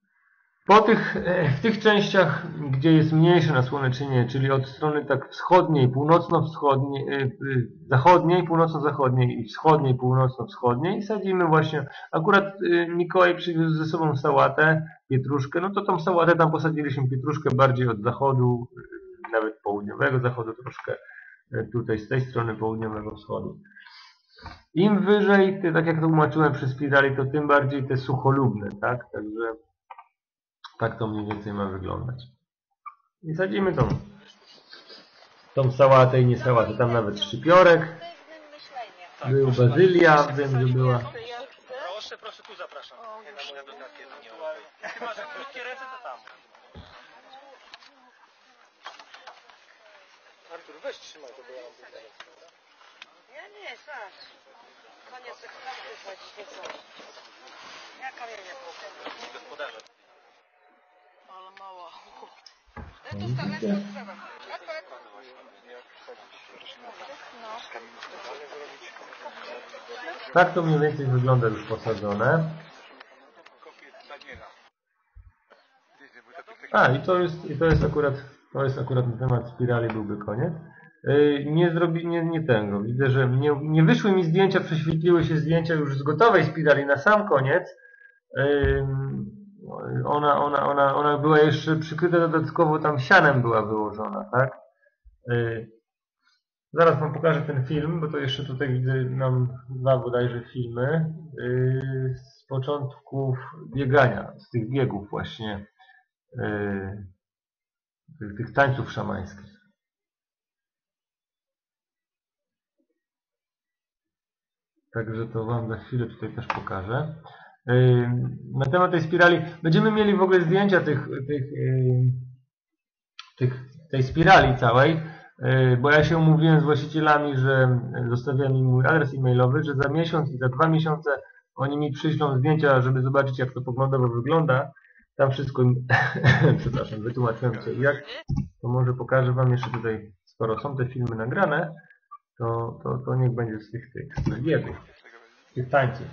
Speaker 1: W tych częściach, gdzie jest mniejsze nasłonecznienie, czyli od strony tak wschodniej, północno-wschodniej, zachodniej, północno-zachodniej i wschodniej, północno-wschodniej, sadzimy właśnie, akurat Mikołaj przywiózł ze sobą sałatę, pietruszkę, no to tą sałatę tam posadziliśmy pietruszkę bardziej od zachodu, nawet południowego zachodu troszkę, tutaj z tej strony południowego wschodu. Im wyżej, tak jak tłumaczyłem przy spirali, to tym bardziej te sucholubne, tak? Także tak to mniej więcej ma wyglądać. I sadzimy tą sałatę i nie sałatę. Tam nawet szczypiorek,
Speaker 4: Pozytywnym myśleniem.
Speaker 1: był bazylia, wiem, że była.
Speaker 2: Proszę, proszę, tu zapraszam. Nie na moją dodatkę, to nie łapaj. Jak masz krótkie ręce, to tam. Artur, weź trzymaj to, bo ja mam tutaj.
Speaker 6: Ja nie, tak. Koniec ekstrakty chodzi, nie co. Ja kamienie płukam.
Speaker 3: Gospodarze.
Speaker 6: Ale mała.
Speaker 4: Ja tu stanę pod drzewem.
Speaker 1: Tak to mniej więcej wygląda już posadzone. A, i to jest akurat na temat spirali byłby koniec. Nie tego. Widzę, że nie wyszły mi zdjęcia, prześwietliły się zdjęcia już z gotowej spirali na sam koniec. Ona była jeszcze przykryta dodatkowo, tam sianem była wyłożona, tak? Zaraz wam pokażę ten film, bo to jeszcze tutaj widzę, mam 2 bodajże filmy z początków biegania, z tych biegów właśnie, tych tańców szamańskich. Także to wam za chwilę tutaj też pokażę. Na temat tej spirali, będziemy mieli w ogóle zdjęcia tej spirali całej, bo ja się umówiłem z właścicielami, że zostawiłem im mój adres e-mailowy, że za miesiąc i za 2 miesiące oni mi przyślą zdjęcia, żeby zobaczyć, jak to poglądowo wygląda. Tam wszystko im, przepraszam, wytłumaczyłem co i jak. To może pokażę wam jeszcze tutaj, skoro są te filmy nagrane, to niech będzie z tych biegów, tych tańców.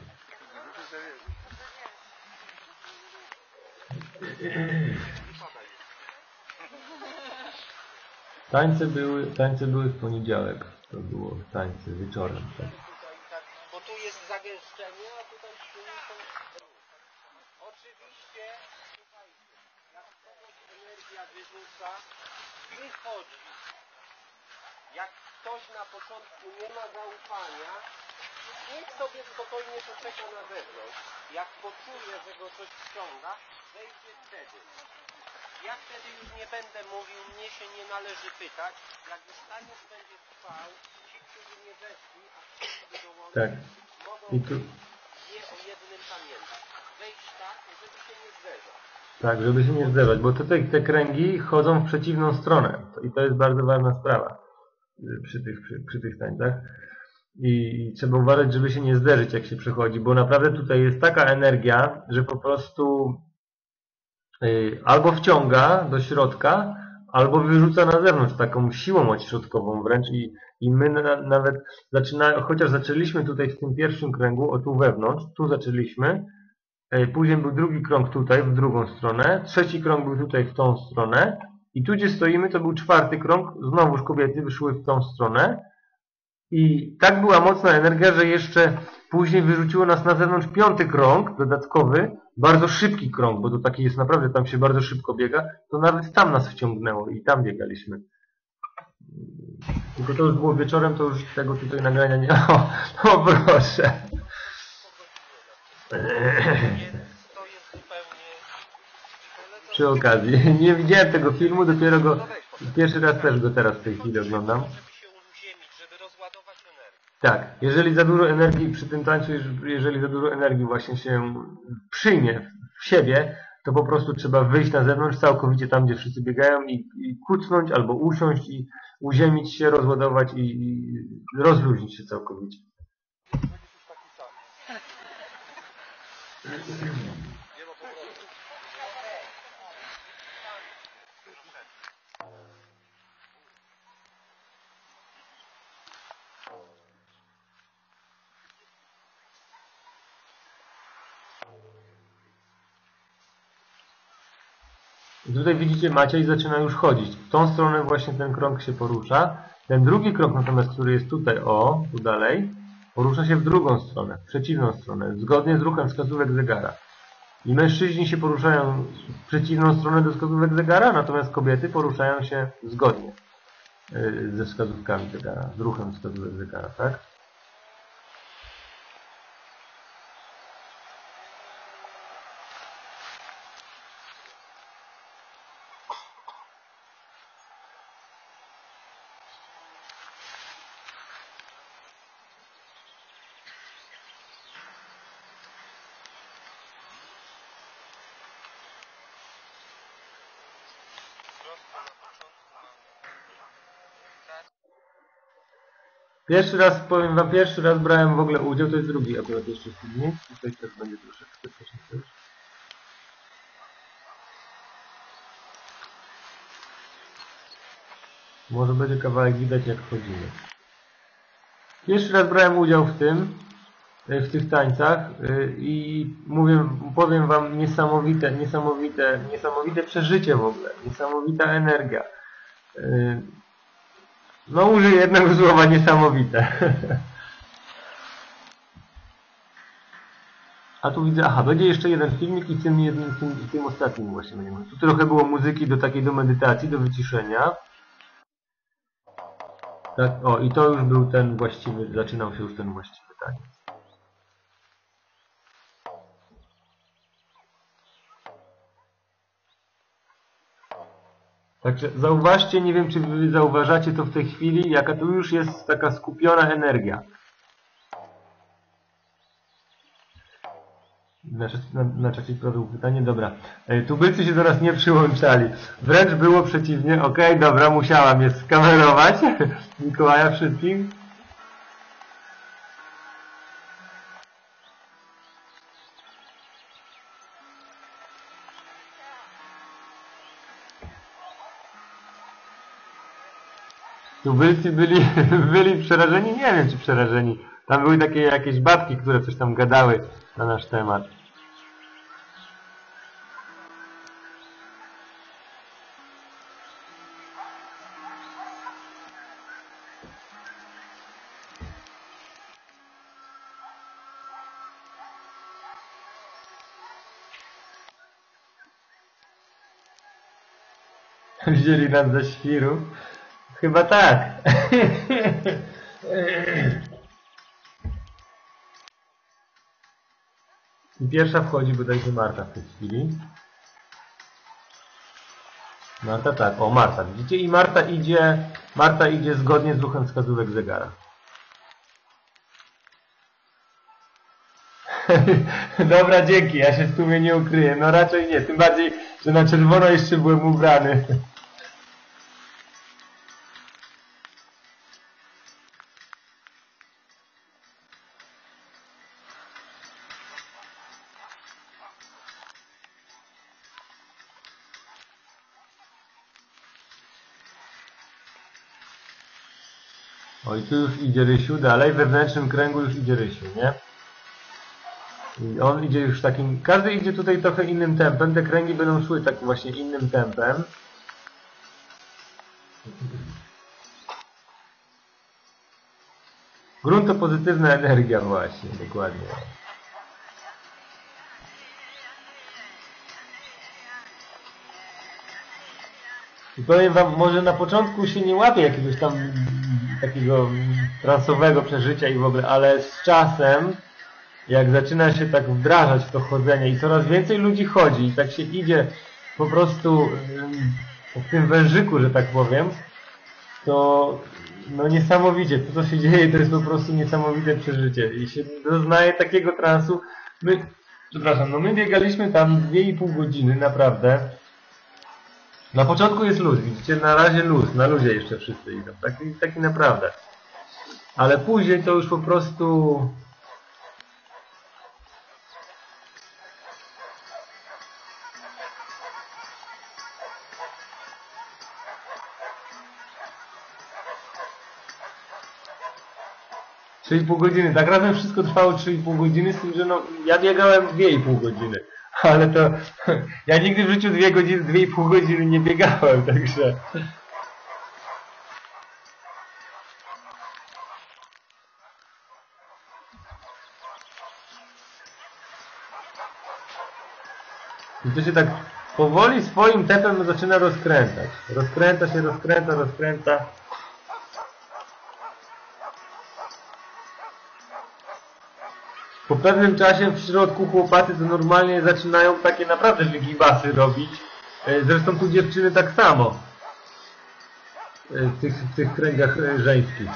Speaker 1: Tańce były w poniedziałek. To było tańce wieczorem. Tak.
Speaker 3: Bo tu jest zagęszczenie, a tutaj są... Oczywiście, słuchajcie, jak kogoś energia wyrzuca, wychodzi. Jak ktoś na początku nie ma zaufania, niech sobie spokojnie poczeka na zewnątrz. Jak poczuje, że go coś wciąga, wejdzie wtedy. Ja wtedy już nie będę mówił, mnie się nie należy pytać. Jak zostaniesz będzie trwał, ci, którzy nie weszli, a chcieliby dołączyć,
Speaker 1: Tak.
Speaker 3: mogą
Speaker 1: I tu,
Speaker 3: nie o jednym pamiętać. Wejść tak, żeby się nie zderzać.
Speaker 1: tak, żeby się nie zderzać, bo tutaj te kręgi chodzą w przeciwną stronę. I to jest bardzo ważna sprawa przy tych tańcach. I trzeba uważać, żeby się nie zderzyć, jak się przechodzi, bo naprawdę tutaj jest taka energia, że po prostu albo wciąga do środka, albo wyrzuca na zewnątrz taką siłą odśrodkową wręcz i my nawet chociaż zaczęliśmy tutaj w tym pierwszym kręgu, o tu wewnątrz, tu zaczęliśmy, później był drugi krąg tutaj w drugą stronę, trzeci krąg był tutaj w tą stronę i tu gdzie stoimy to był 4. krąg, znowuż kobiety wyszły w tą stronę i tak była mocna energia, że jeszcze później wyrzuciło nas na zewnątrz 5. krąg dodatkowy, bardzo szybki krąg, bo to taki jest naprawdę, tam się bardzo szybko biega, to nawet tam nas wciągnęło i tam biegaliśmy. Tylko to już było wieczorem, to już tego tutaj nagrania nie... O proszę.
Speaker 3: To jest zupełnie...
Speaker 1: Przy okazji. Nie widziałem tego filmu, dopiero go... Pierwszy raz też go teraz w tej chwili oglądam.
Speaker 3: Żeby się uziemić, żeby rozładować energię.
Speaker 1: Tak, jeżeli za dużo energii przy tym tańcu, jeżeli za dużo energii właśnie się przyjmie w siebie, to po prostu trzeba wyjść na zewnątrz całkowicie tam, gdzie wszyscy biegają i kucnąć albo usiąść i uziemić się, rozładować i rozluźnić się całkowicie. I tutaj widzicie, Maciej zaczyna już chodzić. W tą stronę właśnie ten krąg się porusza. Ten drugi krąg natomiast, który jest tutaj, tu dalej, porusza się w drugą stronę, w przeciwną stronę, zgodnie z ruchem wskazówek zegara. I mężczyźni się poruszają w przeciwną stronę do wskazówek zegara, natomiast kobiety poruszają się zgodnie. ze wskazówkami zegara, z ruchem wskazówek zegara, tak? Pierwszy raz, powiem wam, pierwszy raz brałem w ogóle udział, to jest drugi akurat jeszcze filmik. Tutaj też będzie troszeczkę coś. Może będzie kawałek widać jak chodzimy. Pierwszy raz brałem udział w tym, w tych tańcach i powiem wam niesamowite przeżycie w ogóle, niesamowita energia. No użyję jednego słowa, niesamowite. A tu widzę, aha, będzie jeszcze jeden filmik i w tym ostatnim właśnie będziemy. Tu trochę było muzyki do medytacji, do wyciszenia. Tak, o i to już był ten właściwy, zaczynał się już ten właściwy taniec. Także zauważcie, nie wiem czy wy zauważacie to w tej chwili, jaka tu już jest taka skupiona energia. Na czacie padło pytanie, dobra. Tubylcy się do nas nie przyłączali. Wręcz było przeciwnie. Okej, dobra, musiałam je skamerować. Mikołaja wszystkim. Tubylcy byli przerażeni? Nie wiem czy przerażeni. Tam były takie jakieś babki, które coś tam gadały na nasz temat. Wzięli nas za świrów? Chyba tak. I pierwsza wchodzi bodajże Marta w tej chwili. Marta tak, o Marta, widzicie? I Marta idzie zgodnie z ruchem wskazówek zegara. Dobra, dzięki, ja się z tłumie nie ukryję. No raczej nie, tym bardziej, że na czerwono jeszcze byłem ubrany. Oj, tu już idzie Rysiu, dalej w wewnętrznym kręgu już idzie Rysiu, nie? I on idzie już takim... Każdy idzie tutaj trochę innym tempem, te kręgi będą szły tak właśnie innym tempem. Grunt to pozytywna energia właśnie, dokładnie. I powiem wam, może na początku się nie łapie jakiegoś tam takiego transowego przeżycia i w ogóle, ale z czasem, jak zaczyna się tak wdrażać w to chodzenie i coraz więcej ludzi chodzi i tak się idzie po prostu w tym wężyku, że tak powiem, to no niesamowicie, to co się dzieje, to jest po prostu niesamowite przeżycie i się doznaje takiego transu. My biegaliśmy tam 2,5 godziny, naprawdę. Na początku jest luz, widzicie, na razie luz, na luzie jeszcze wszyscy idą, taki naprawdę. Ale później to już po prostu... Pół godziny, tak razem wszystko trwało 3,5 godziny, z tym, że no, ja biegałem 2,5 godziny. Ale to ja nigdy w życiu 2,5 godziny nie biegałem, także... I to się tak powoli swoim tempem zaczyna rozkręcać. Rozkręca się, rozkręca. po pewnym czasie w środku chłopacy to normalnie zaczynają takie naprawdę wygibasy robić. Zresztą tu dziewczyny tak samo. W tych kręgach żeńskich.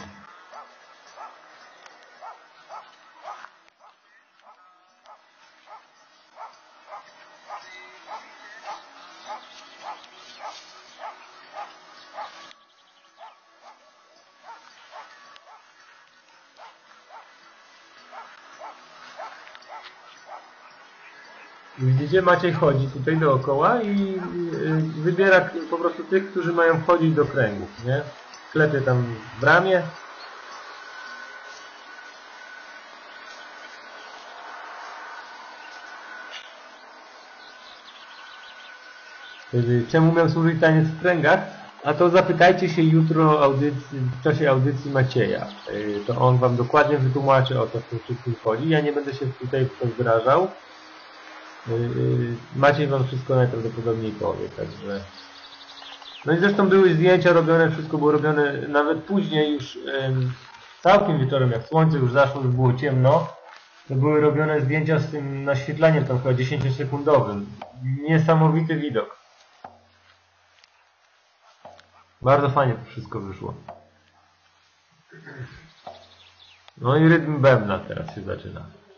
Speaker 1: Widzicie, Maciej chodzi tutaj dookoła i wybiera po prostu tych, którzy mają wchodzić do kręgów, nie? Klepie tam w ramię. Czemu miał służyć taniec w kręgach? A to zapytajcie się jutro w czasie audycji Macieja. To on wam dokładnie wytłumaczy, o co w tym wszystkim chodzi. Ja nie będę się tutaj w to wdrażał. Maciej wam wszystko najprawdopodobniej powie, także... No i zresztą były zdjęcia robione, wszystko było robione nawet później już całkiem wieczorem, jak słońce już zaszło, już było ciemno, to były robione zdjęcia z tym naświetlaniem tam chyba 10-sekundowym. Niesamowity widok. Bardzo fajnie to wszystko wyszło. No i rytm bębna teraz się zaczyna.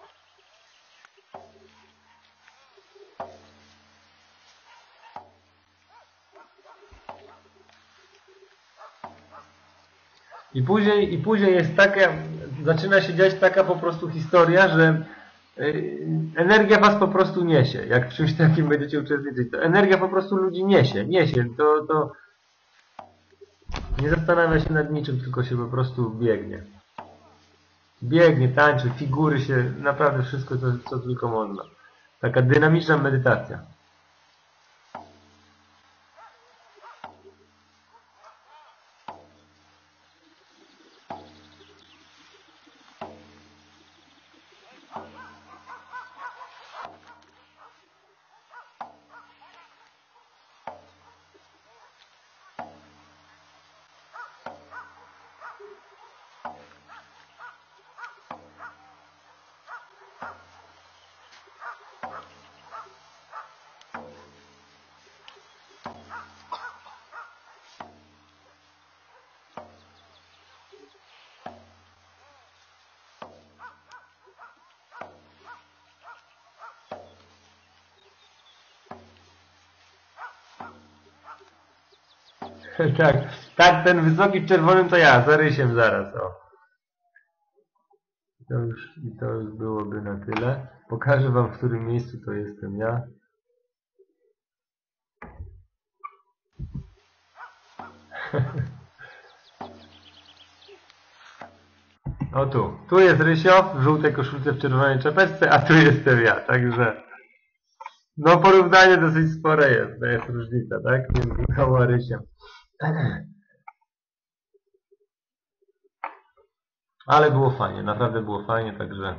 Speaker 1: I później jest taka, zaczyna się dziać taka po prostu historia, że energia was po prostu niesie. Jak w czymś takim będziecie uczestniczyć, to energia po prostu ludzi niesie. To nie zastanawia się nad niczym, tylko się po prostu biegnie. Biegnie, tańczy, figury się, naprawdę wszystko, co tylko można. Taka dynamiczna medytacja. Tak, ten wysoki w czerwonym to ja, za rysiem zaraz, o. To już byłoby na tyle. Pokażę wam, w którym miejscu to jestem ja. O tu. Tu jest Rysio w żółtej koszulce, w czerwonej czapeczce, a tu jestem ja, także... No porównanie dosyć spore jest, to jest różnica, tak? Między mną a Rysiem. Ale było fajnie, naprawdę było fajnie, także...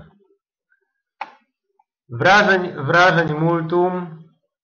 Speaker 1: Wrażeń multum.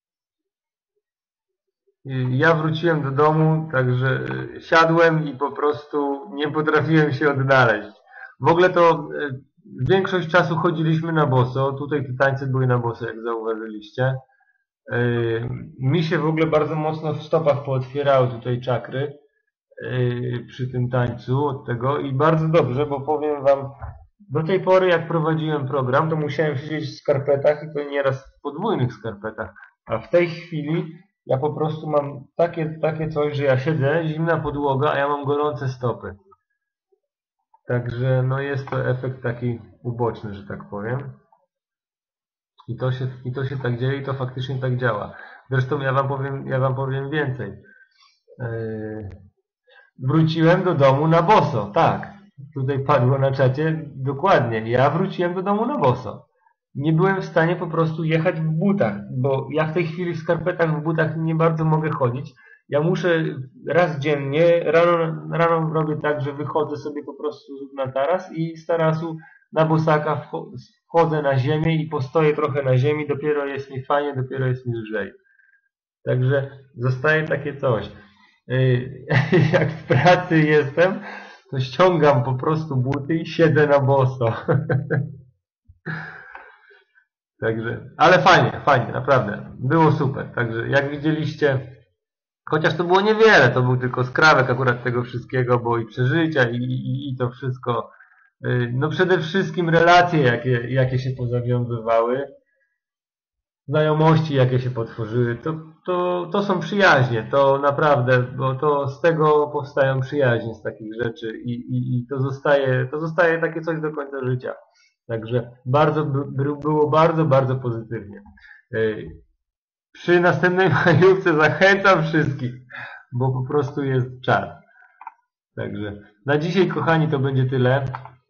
Speaker 1: Ja wróciłem do domu, także siadłem i po prostu nie potrafiłem się odnaleźć. W ogóle to większość czasu chodziliśmy na boso. Tutaj te tańce były na boso, jak zauważyliście. Mi się w ogóle bardzo mocno w stopach pootwierały tutaj czakry przy tym tańcu od tego i bardzo dobrze, bo powiem wam, do tej pory jak prowadziłem program, to musiałem siedzieć w skarpetach i to nieraz w podwójnych skarpetach, a w tej chwili ja po prostu mam takie coś, że ja siedzę, zimna podłoga, a ja mam gorące stopy. Także no jest to efekt taki uboczny, że tak powiem. I to się tak dzieje i to faktycznie tak działa. Zresztą ja wam powiem więcej. Wróciłem do domu na boso, tak. Tutaj padło na czacie, dokładnie. Ja wróciłem do domu na boso. Nie byłem w stanie po prostu jechać w butach, bo ja w tej chwili w skarpetach, w butach nie bardzo mogę chodzić. Ja muszę raz dziennie, rano robię tak, że wychodzę sobie po prostu na taras i z tarasu na bosaka wchodzę na ziemię i postoję trochę na ziemi, dopiero jest mi fajnie, dopiero jest mi lżej. Także zostaje takie coś. Jak w pracy jestem, to ściągam po prostu buty i siedzę na boso. Także, ale fajnie, naprawdę. Było super. Także jak widzieliście, chociaż to było niewiele, to był tylko skrawek akurat tego wszystkiego, bo i przeżycia i to wszystko. No przede wszystkim relacje, jakie się pozawiązywały, znajomości, jakie się potworzyły, to są przyjaźnie, to naprawdę, bo to z tego powstają przyjaźnie, z takich rzeczy i to zostaje takie coś do końca życia. Także było bardzo pozytywnie. Przy następnej majówce zachęcam wszystkich, bo po prostu jest czas. Także na dzisiaj, kochani, to będzie tyle.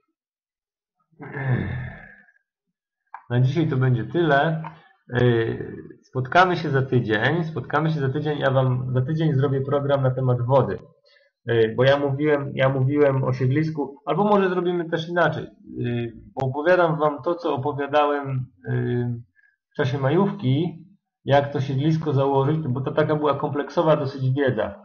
Speaker 1: Na dzisiaj to będzie tyle. Spotkamy się za tydzień. Ja Wam za tydzień zrobię program na temat wody. Bo ja mówiłem o siedlisku, albo może zrobimy też inaczej. Bo opowiadam Wam to, co opowiadałem w czasie majówki, jak to siedlisko założyć, bo to taka była kompleksowa dosyć wiedza.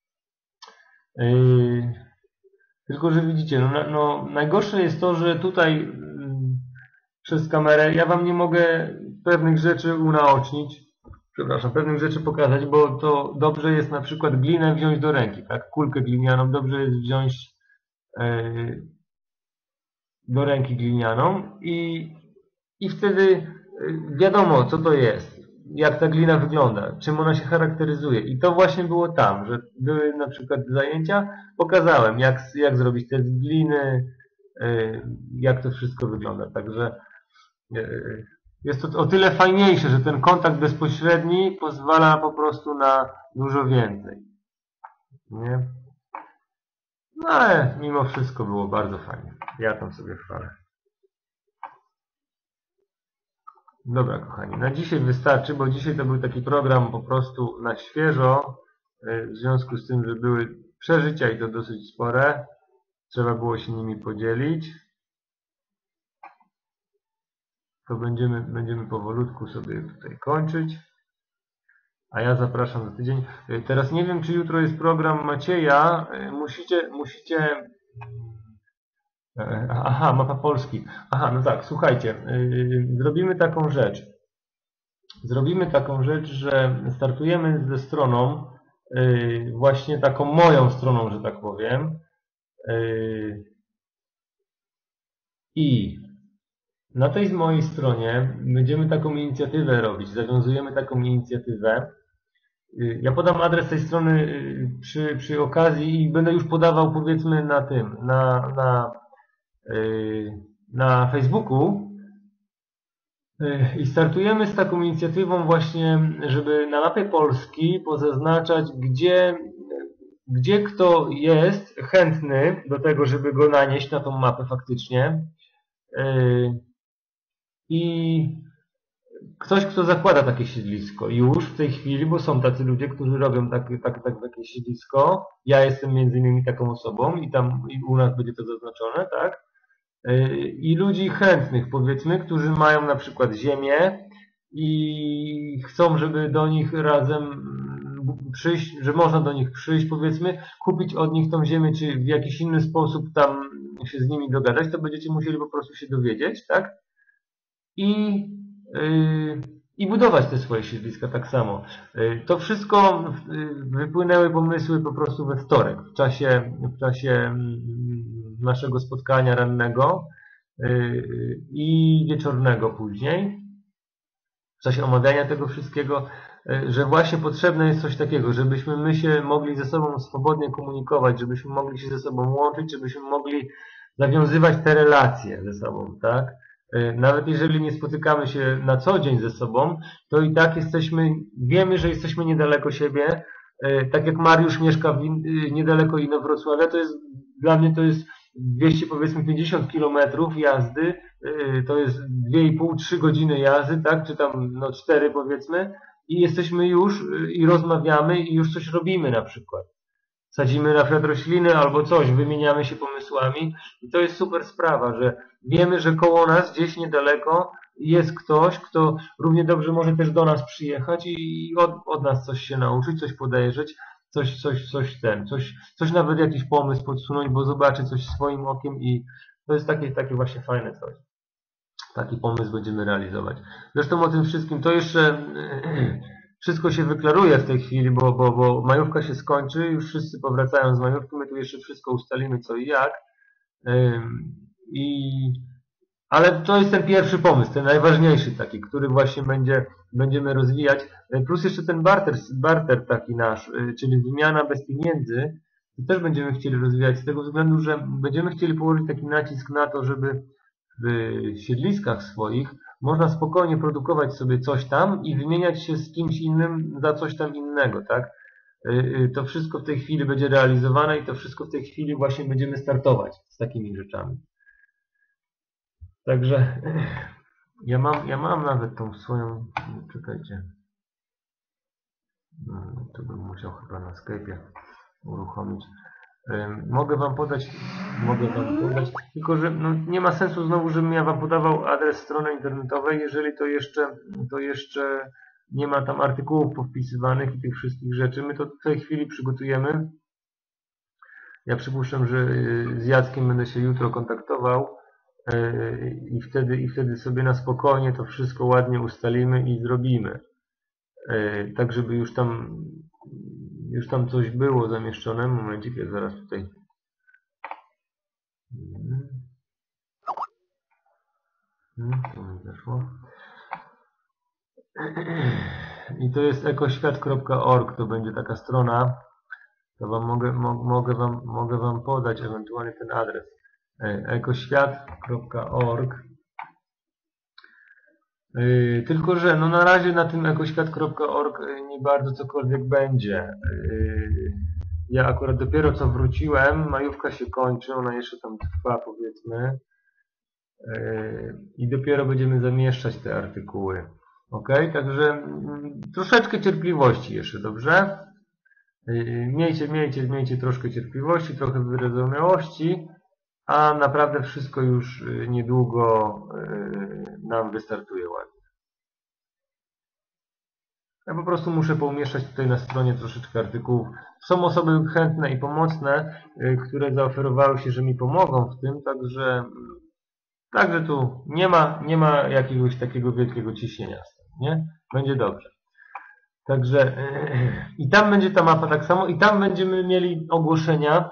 Speaker 1: Tylko, że widzicie, no najgorsze jest to, że tutaj przez kamerę ja Wam nie mogę pewnych rzeczy unaocznić, pewnych rzeczy pokazać, bo to dobrze jest na przykład glinę wziąć do ręki, tak? Kulkę glinianą dobrze jest wziąć do ręki glinianą i wtedy wiadomo, co to jest, jak ta glina wygląda, czym ona się charakteryzuje. I to właśnie było tam, że były na przykład zajęcia, pokazałem, jak zrobić test gliny, jak to wszystko wygląda. Także jest to o tyle fajniejsze, że ten kontakt bezpośredni pozwala po prostu na dużo więcej. Nie? No ale mimo wszystko było bardzo fajnie. Ja tam sobie chwalę. Dobra, kochani, na dzisiaj wystarczy, bo dzisiaj to był taki program po prostu na świeżo, w związku z tym, że były przeżycia i to dosyć spore. Trzeba było się nimi podzielić. To będziemy powolutku sobie tutaj kończyć. A ja zapraszam za tydzień. Teraz nie wiem, czy jutro jest program Macieja. Musicie... Aha, mapa Polski. Aha, no tak, słuchajcie. Zrobimy taką rzecz, że startujemy ze stroną, właśnie taką moją stroną, że tak powiem. I na tej mojej stronie będziemy taką inicjatywę robić, zawiązujemy taką inicjatywę. Ja podam adres tej strony przy okazji i będę już podawał, powiedzmy, na Facebooku. I startujemy z taką inicjatywą właśnie, żeby na mapie Polski pozaznaczać, gdzie kto jest chętny do tego, żeby go nanieść na tą mapę faktycznie. I ktoś, kto zakłada takie siedlisko już w tej chwili, bo są tacy ludzie, którzy robią takie siedlisko. Ja jestem między innymi taką osobą i u nas będzie to zaznaczone, tak? I ludzi chętnych, powiedzmy, którzy mają na przykład ziemię i chcą, żeby do nich razem przyjść, że można do nich przyjść, powiedzmy, kupić od nich tą ziemię, czy w jakiś inny sposób tam się z nimi dogadać, to będziecie musieli po prostu się dowiedzieć, tak? I budować te swoje siedliska tak samo. To wszystko wypłynęły pomysły po prostu we wtorek, w czasie naszego spotkania rannego i wieczornego później, w czasie omawiania tego wszystkiego, że właśnie potrzebne jest coś takiego, żebyśmy my się mogli ze sobą swobodnie komunikować, żebyśmy mogli się ze sobą łączyć, żebyśmy mogli nawiązywać te relacje ze sobą, tak? Nawet jeżeli nie spotykamy się na co dzień ze sobą, to i tak wiemy, że jesteśmy niedaleko siebie. Tak jak Mariusz mieszka niedaleko Inowrocławia, dla mnie to jest 250 km jazdy, to jest 2,5-3 godziny jazdy, tak? Czy tam 4 powiedzmy, i jesteśmy już i rozmawiamy i już coś robimy na przykład. Sadzimy na przykład rośliny albo coś, wymieniamy się pomysłami i to jest super sprawa, że wiemy, że koło nas, gdzieś niedaleko jest ktoś, kto równie dobrze może też do nas przyjechać i od nas coś się nauczyć, coś podejrzeć, coś nawet jakiś pomysł podsunąć, bo zobaczy coś swoim okiem i to jest takie właśnie fajne coś. Taki pomysł będziemy realizować. Zresztą o tym wszystkim to jeszcze wszystko się wyklaruje w tej chwili, bo majówka się skończy, już wszyscy powracają z majówki, my tu jeszcze wszystko ustalimy co i jak. Ale to jest ten pierwszy pomysł, ten najważniejszy taki, który właśnie będziemy rozwijać. Plus jeszcze ten barter taki nasz, czyli wymiana bez pieniędzy, to też będziemy chcieli rozwijać z tego względu, że będziemy chcieli położyć taki nacisk na to, żeby w siedliskach swoich można spokojnie produkować sobie coś tam i wymieniać się z kimś innym za coś tam innego, tak? To wszystko w tej chwili będzie realizowane i to wszystko w tej chwili właśnie będziemy startować z takimi rzeczami. Także ja mam nawet tą swoją, czekajcie, to bym musiał chyba na Skype'ie uruchomić. Mogę wam podać, tylko że no, nie ma sensu znowu, żebym ja wam podawał adres strony internetowej, jeżeli to jeszcze nie ma tam artykułów powpisywanych i tych wszystkich rzeczy. My to w tej chwili przygotujemy. Ja przypuszczam, że z Jackiem będę się jutro kontaktował i wtedy sobie na spokojnie to wszystko ładnie ustalimy i zrobimy. Tak, żeby już tam coś było zamieszczone. Momencik, ja zaraz tutaj. To mi zeszło. I to jest ekoświat.org, to będzie taka strona. To wam mogę wam podać ewentualnie ten adres. ekoświat.org. Tylko że no na razie na tym ekoświat.org nie bardzo cokolwiek będzie. Ja akurat dopiero co wróciłem, majówka się kończy, ona jeszcze tam trwa powiedzmy i dopiero będziemy zamieszczać te artykuły. Ok? Także troszeczkę cierpliwości jeszcze, dobrze? Miejcie troszkę cierpliwości, trochę wyrozumiałości, a naprawdę wszystko już niedługo nam wystartuje ładnie. Ja po prostu muszę poumieszczać tutaj na stronie troszeczkę artykułów. Są osoby chętne i pomocne, które zaoferowały się, że mi pomogą w tym, także tu nie ma jakiegoś takiego wielkiego ciśnienia. Nie? Będzie dobrze. Także i tam będzie ta mapa tak samo i tam będziemy mieli ogłoszenia,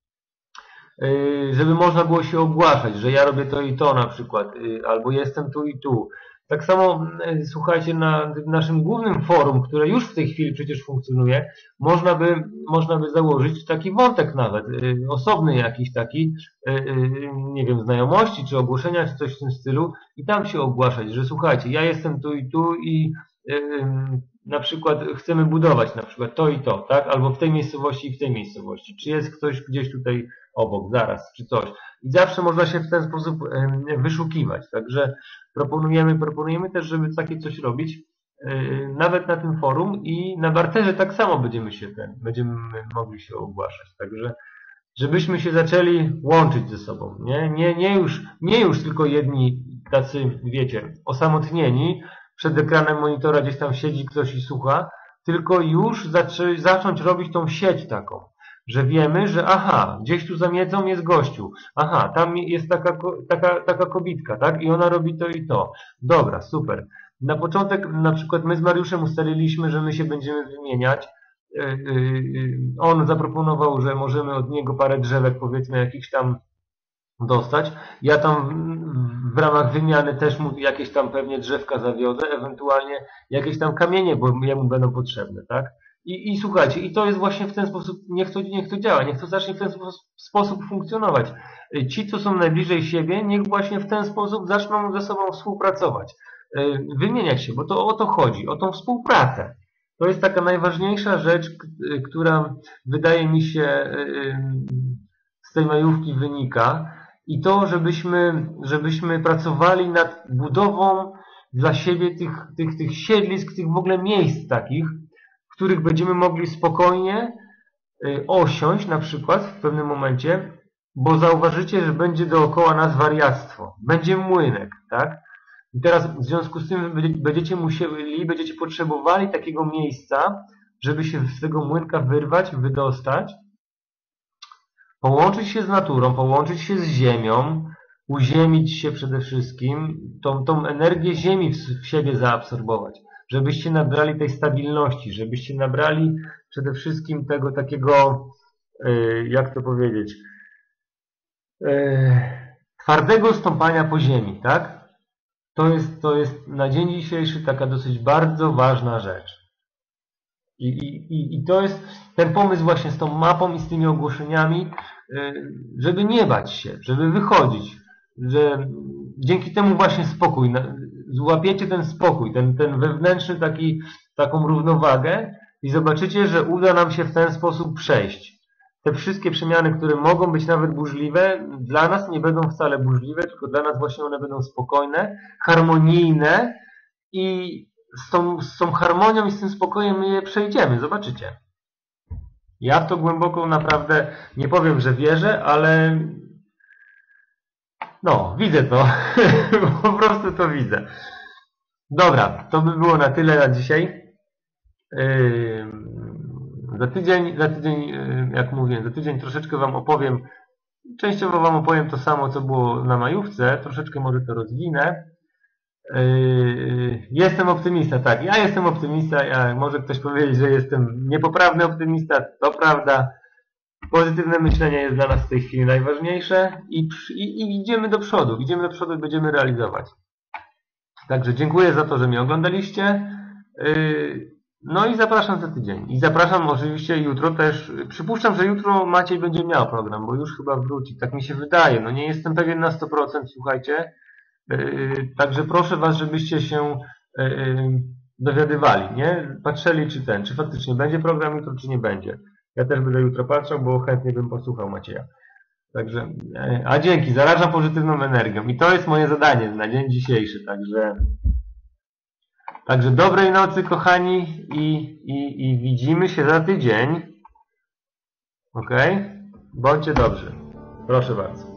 Speaker 1: żeby można było się ogłaszać, że ja robię to i to na przykład, albo jestem tu i tu. Tak samo, słuchajcie, na naszym głównym forum, które już w tej chwili przecież funkcjonuje, można by założyć taki wątek nawet, osobny jakiś taki, nie wiem, znajomości, czy ogłoszenia, czy coś w tym stylu i tam się ogłaszać, że słuchajcie, ja jestem tu i na przykład chcemy budować na przykład to i to, tak? Albo w tej miejscowości i w tej miejscowości. Czy jest ktoś gdzieś tutaj obok, zaraz, czy coś. I zawsze można się w ten sposób wyszukiwać. Także proponujemy też, żeby takie coś robić, nawet na tym forum i na barterze tak samo będziemy mogli się ogłaszać. Także, żebyśmy się zaczęli łączyć ze sobą. Nie już tylko jedni tacy, wiecie, osamotnieni, przed ekranem monitora gdzieś tam siedzi ktoś i słucha, tylko już zacząć robić tą sieć taką, że wiemy, że aha, gdzieś tu za miedzą jest gościu, aha, tam jest taka kobitka, tak? I ona robi to i to. Dobra, super. Na początek na przykład my z Mariuszem ustaliliśmy, że my się będziemy wymieniać. On zaproponował, że możemy od niego parę drzewek, powiedzmy, jakichś tam dostać. Ja tam w ramach wymiany też mu jakieś tam pewnie drzewka zawiozę, ewentualnie jakieś tam kamienie, bo jemu będą potrzebne, tak? I słuchajcie, i to jest właśnie w ten sposób, niech to działa, niech to zacznie w ten sposób funkcjonować. Ci, co są najbliżej siebie, niech właśnie w ten sposób zaczną ze sobą współpracować. Wymieniać się, bo to o to chodzi, o tą współpracę. To jest taka najważniejsza rzecz, która wydaje mi się z tej majówki wynika. I to, żebyśmy pracowali nad budową dla siebie tych siedlisk, tych w ogóle miejsc takich, w których będziemy mogli spokojnie osiąść na przykład w pewnym momencie, bo zauważycie, że będzie dookoła nas wariactwo. Będzie młynek, tak? I teraz w związku z tym będziecie potrzebowali takiego miejsca, żeby się z tego młynka wyrwać, wydostać, połączyć się z naturą, połączyć się z ziemią, uziemić się przede wszystkim, tą energię ziemi w siebie zaabsorbować, żebyście nabrali tej stabilności, żebyście nabrali przede wszystkim tego takiego, jak to powiedzieć, twardego stąpania po ziemi, tak? To jest na dzień dzisiejszy taka dosyć bardzo ważna rzecz. I to jest ten pomysł właśnie z tą mapą i z tymi ogłoszeniami, żeby nie bać się, żeby wychodzić, że dzięki temu właśnie spokój, złapiecie ten spokój, ten wewnętrzny taką równowagę i zobaczycie, że uda nam się w ten sposób przejść. Te wszystkie przemiany, które mogą być nawet burzliwe, dla nas nie będą wcale burzliwe, tylko dla nas właśnie one będą spokojne, harmonijne i z tą harmonią i z tym spokojem my je przejdziemy, zobaczycie. Ja w to głęboko naprawdę nie powiem, że wierzę, ale no, widzę to. Po prostu to widzę. Dobra, to by było na tyle na dzisiaj. Za tydzień, jak mówię, za tydzień troszeczkę Wam opowiem, częściowo Wam opowiem to samo, co było na majówce, troszeczkę może to rozwinę. Jestem optymista, tak, ja jestem optymista, może ktoś powiedzieć, że jestem niepoprawny optymista, to prawda. Pozytywne myślenie jest dla nas w tej chwili najważniejsze i idziemy do przodu i będziemy realizować. Także dziękuję za to, że mnie oglądaliście. No i zapraszam za tydzień. I zapraszam oczywiście jutro też. Przypuszczam, że jutro Maciej będzie miał program, bo już chyba wróci. Tak mi się wydaje. No nie jestem pewien na 100%, słuchajcie. Także proszę Was, żebyście się dowiadywali, nie? Patrzyli, czy faktycznie będzie program jutro, czy nie będzie. Ja też będę jutro patrzał, bo chętnie bym posłuchał Macieja. Także, a dzięki, zarażam pozytywną energią. I to jest moje zadanie na dzień dzisiejszy. Także dobrej nocy, kochani, i widzimy się za tydzień. Ok? Bądźcie dobrzy. Proszę bardzo.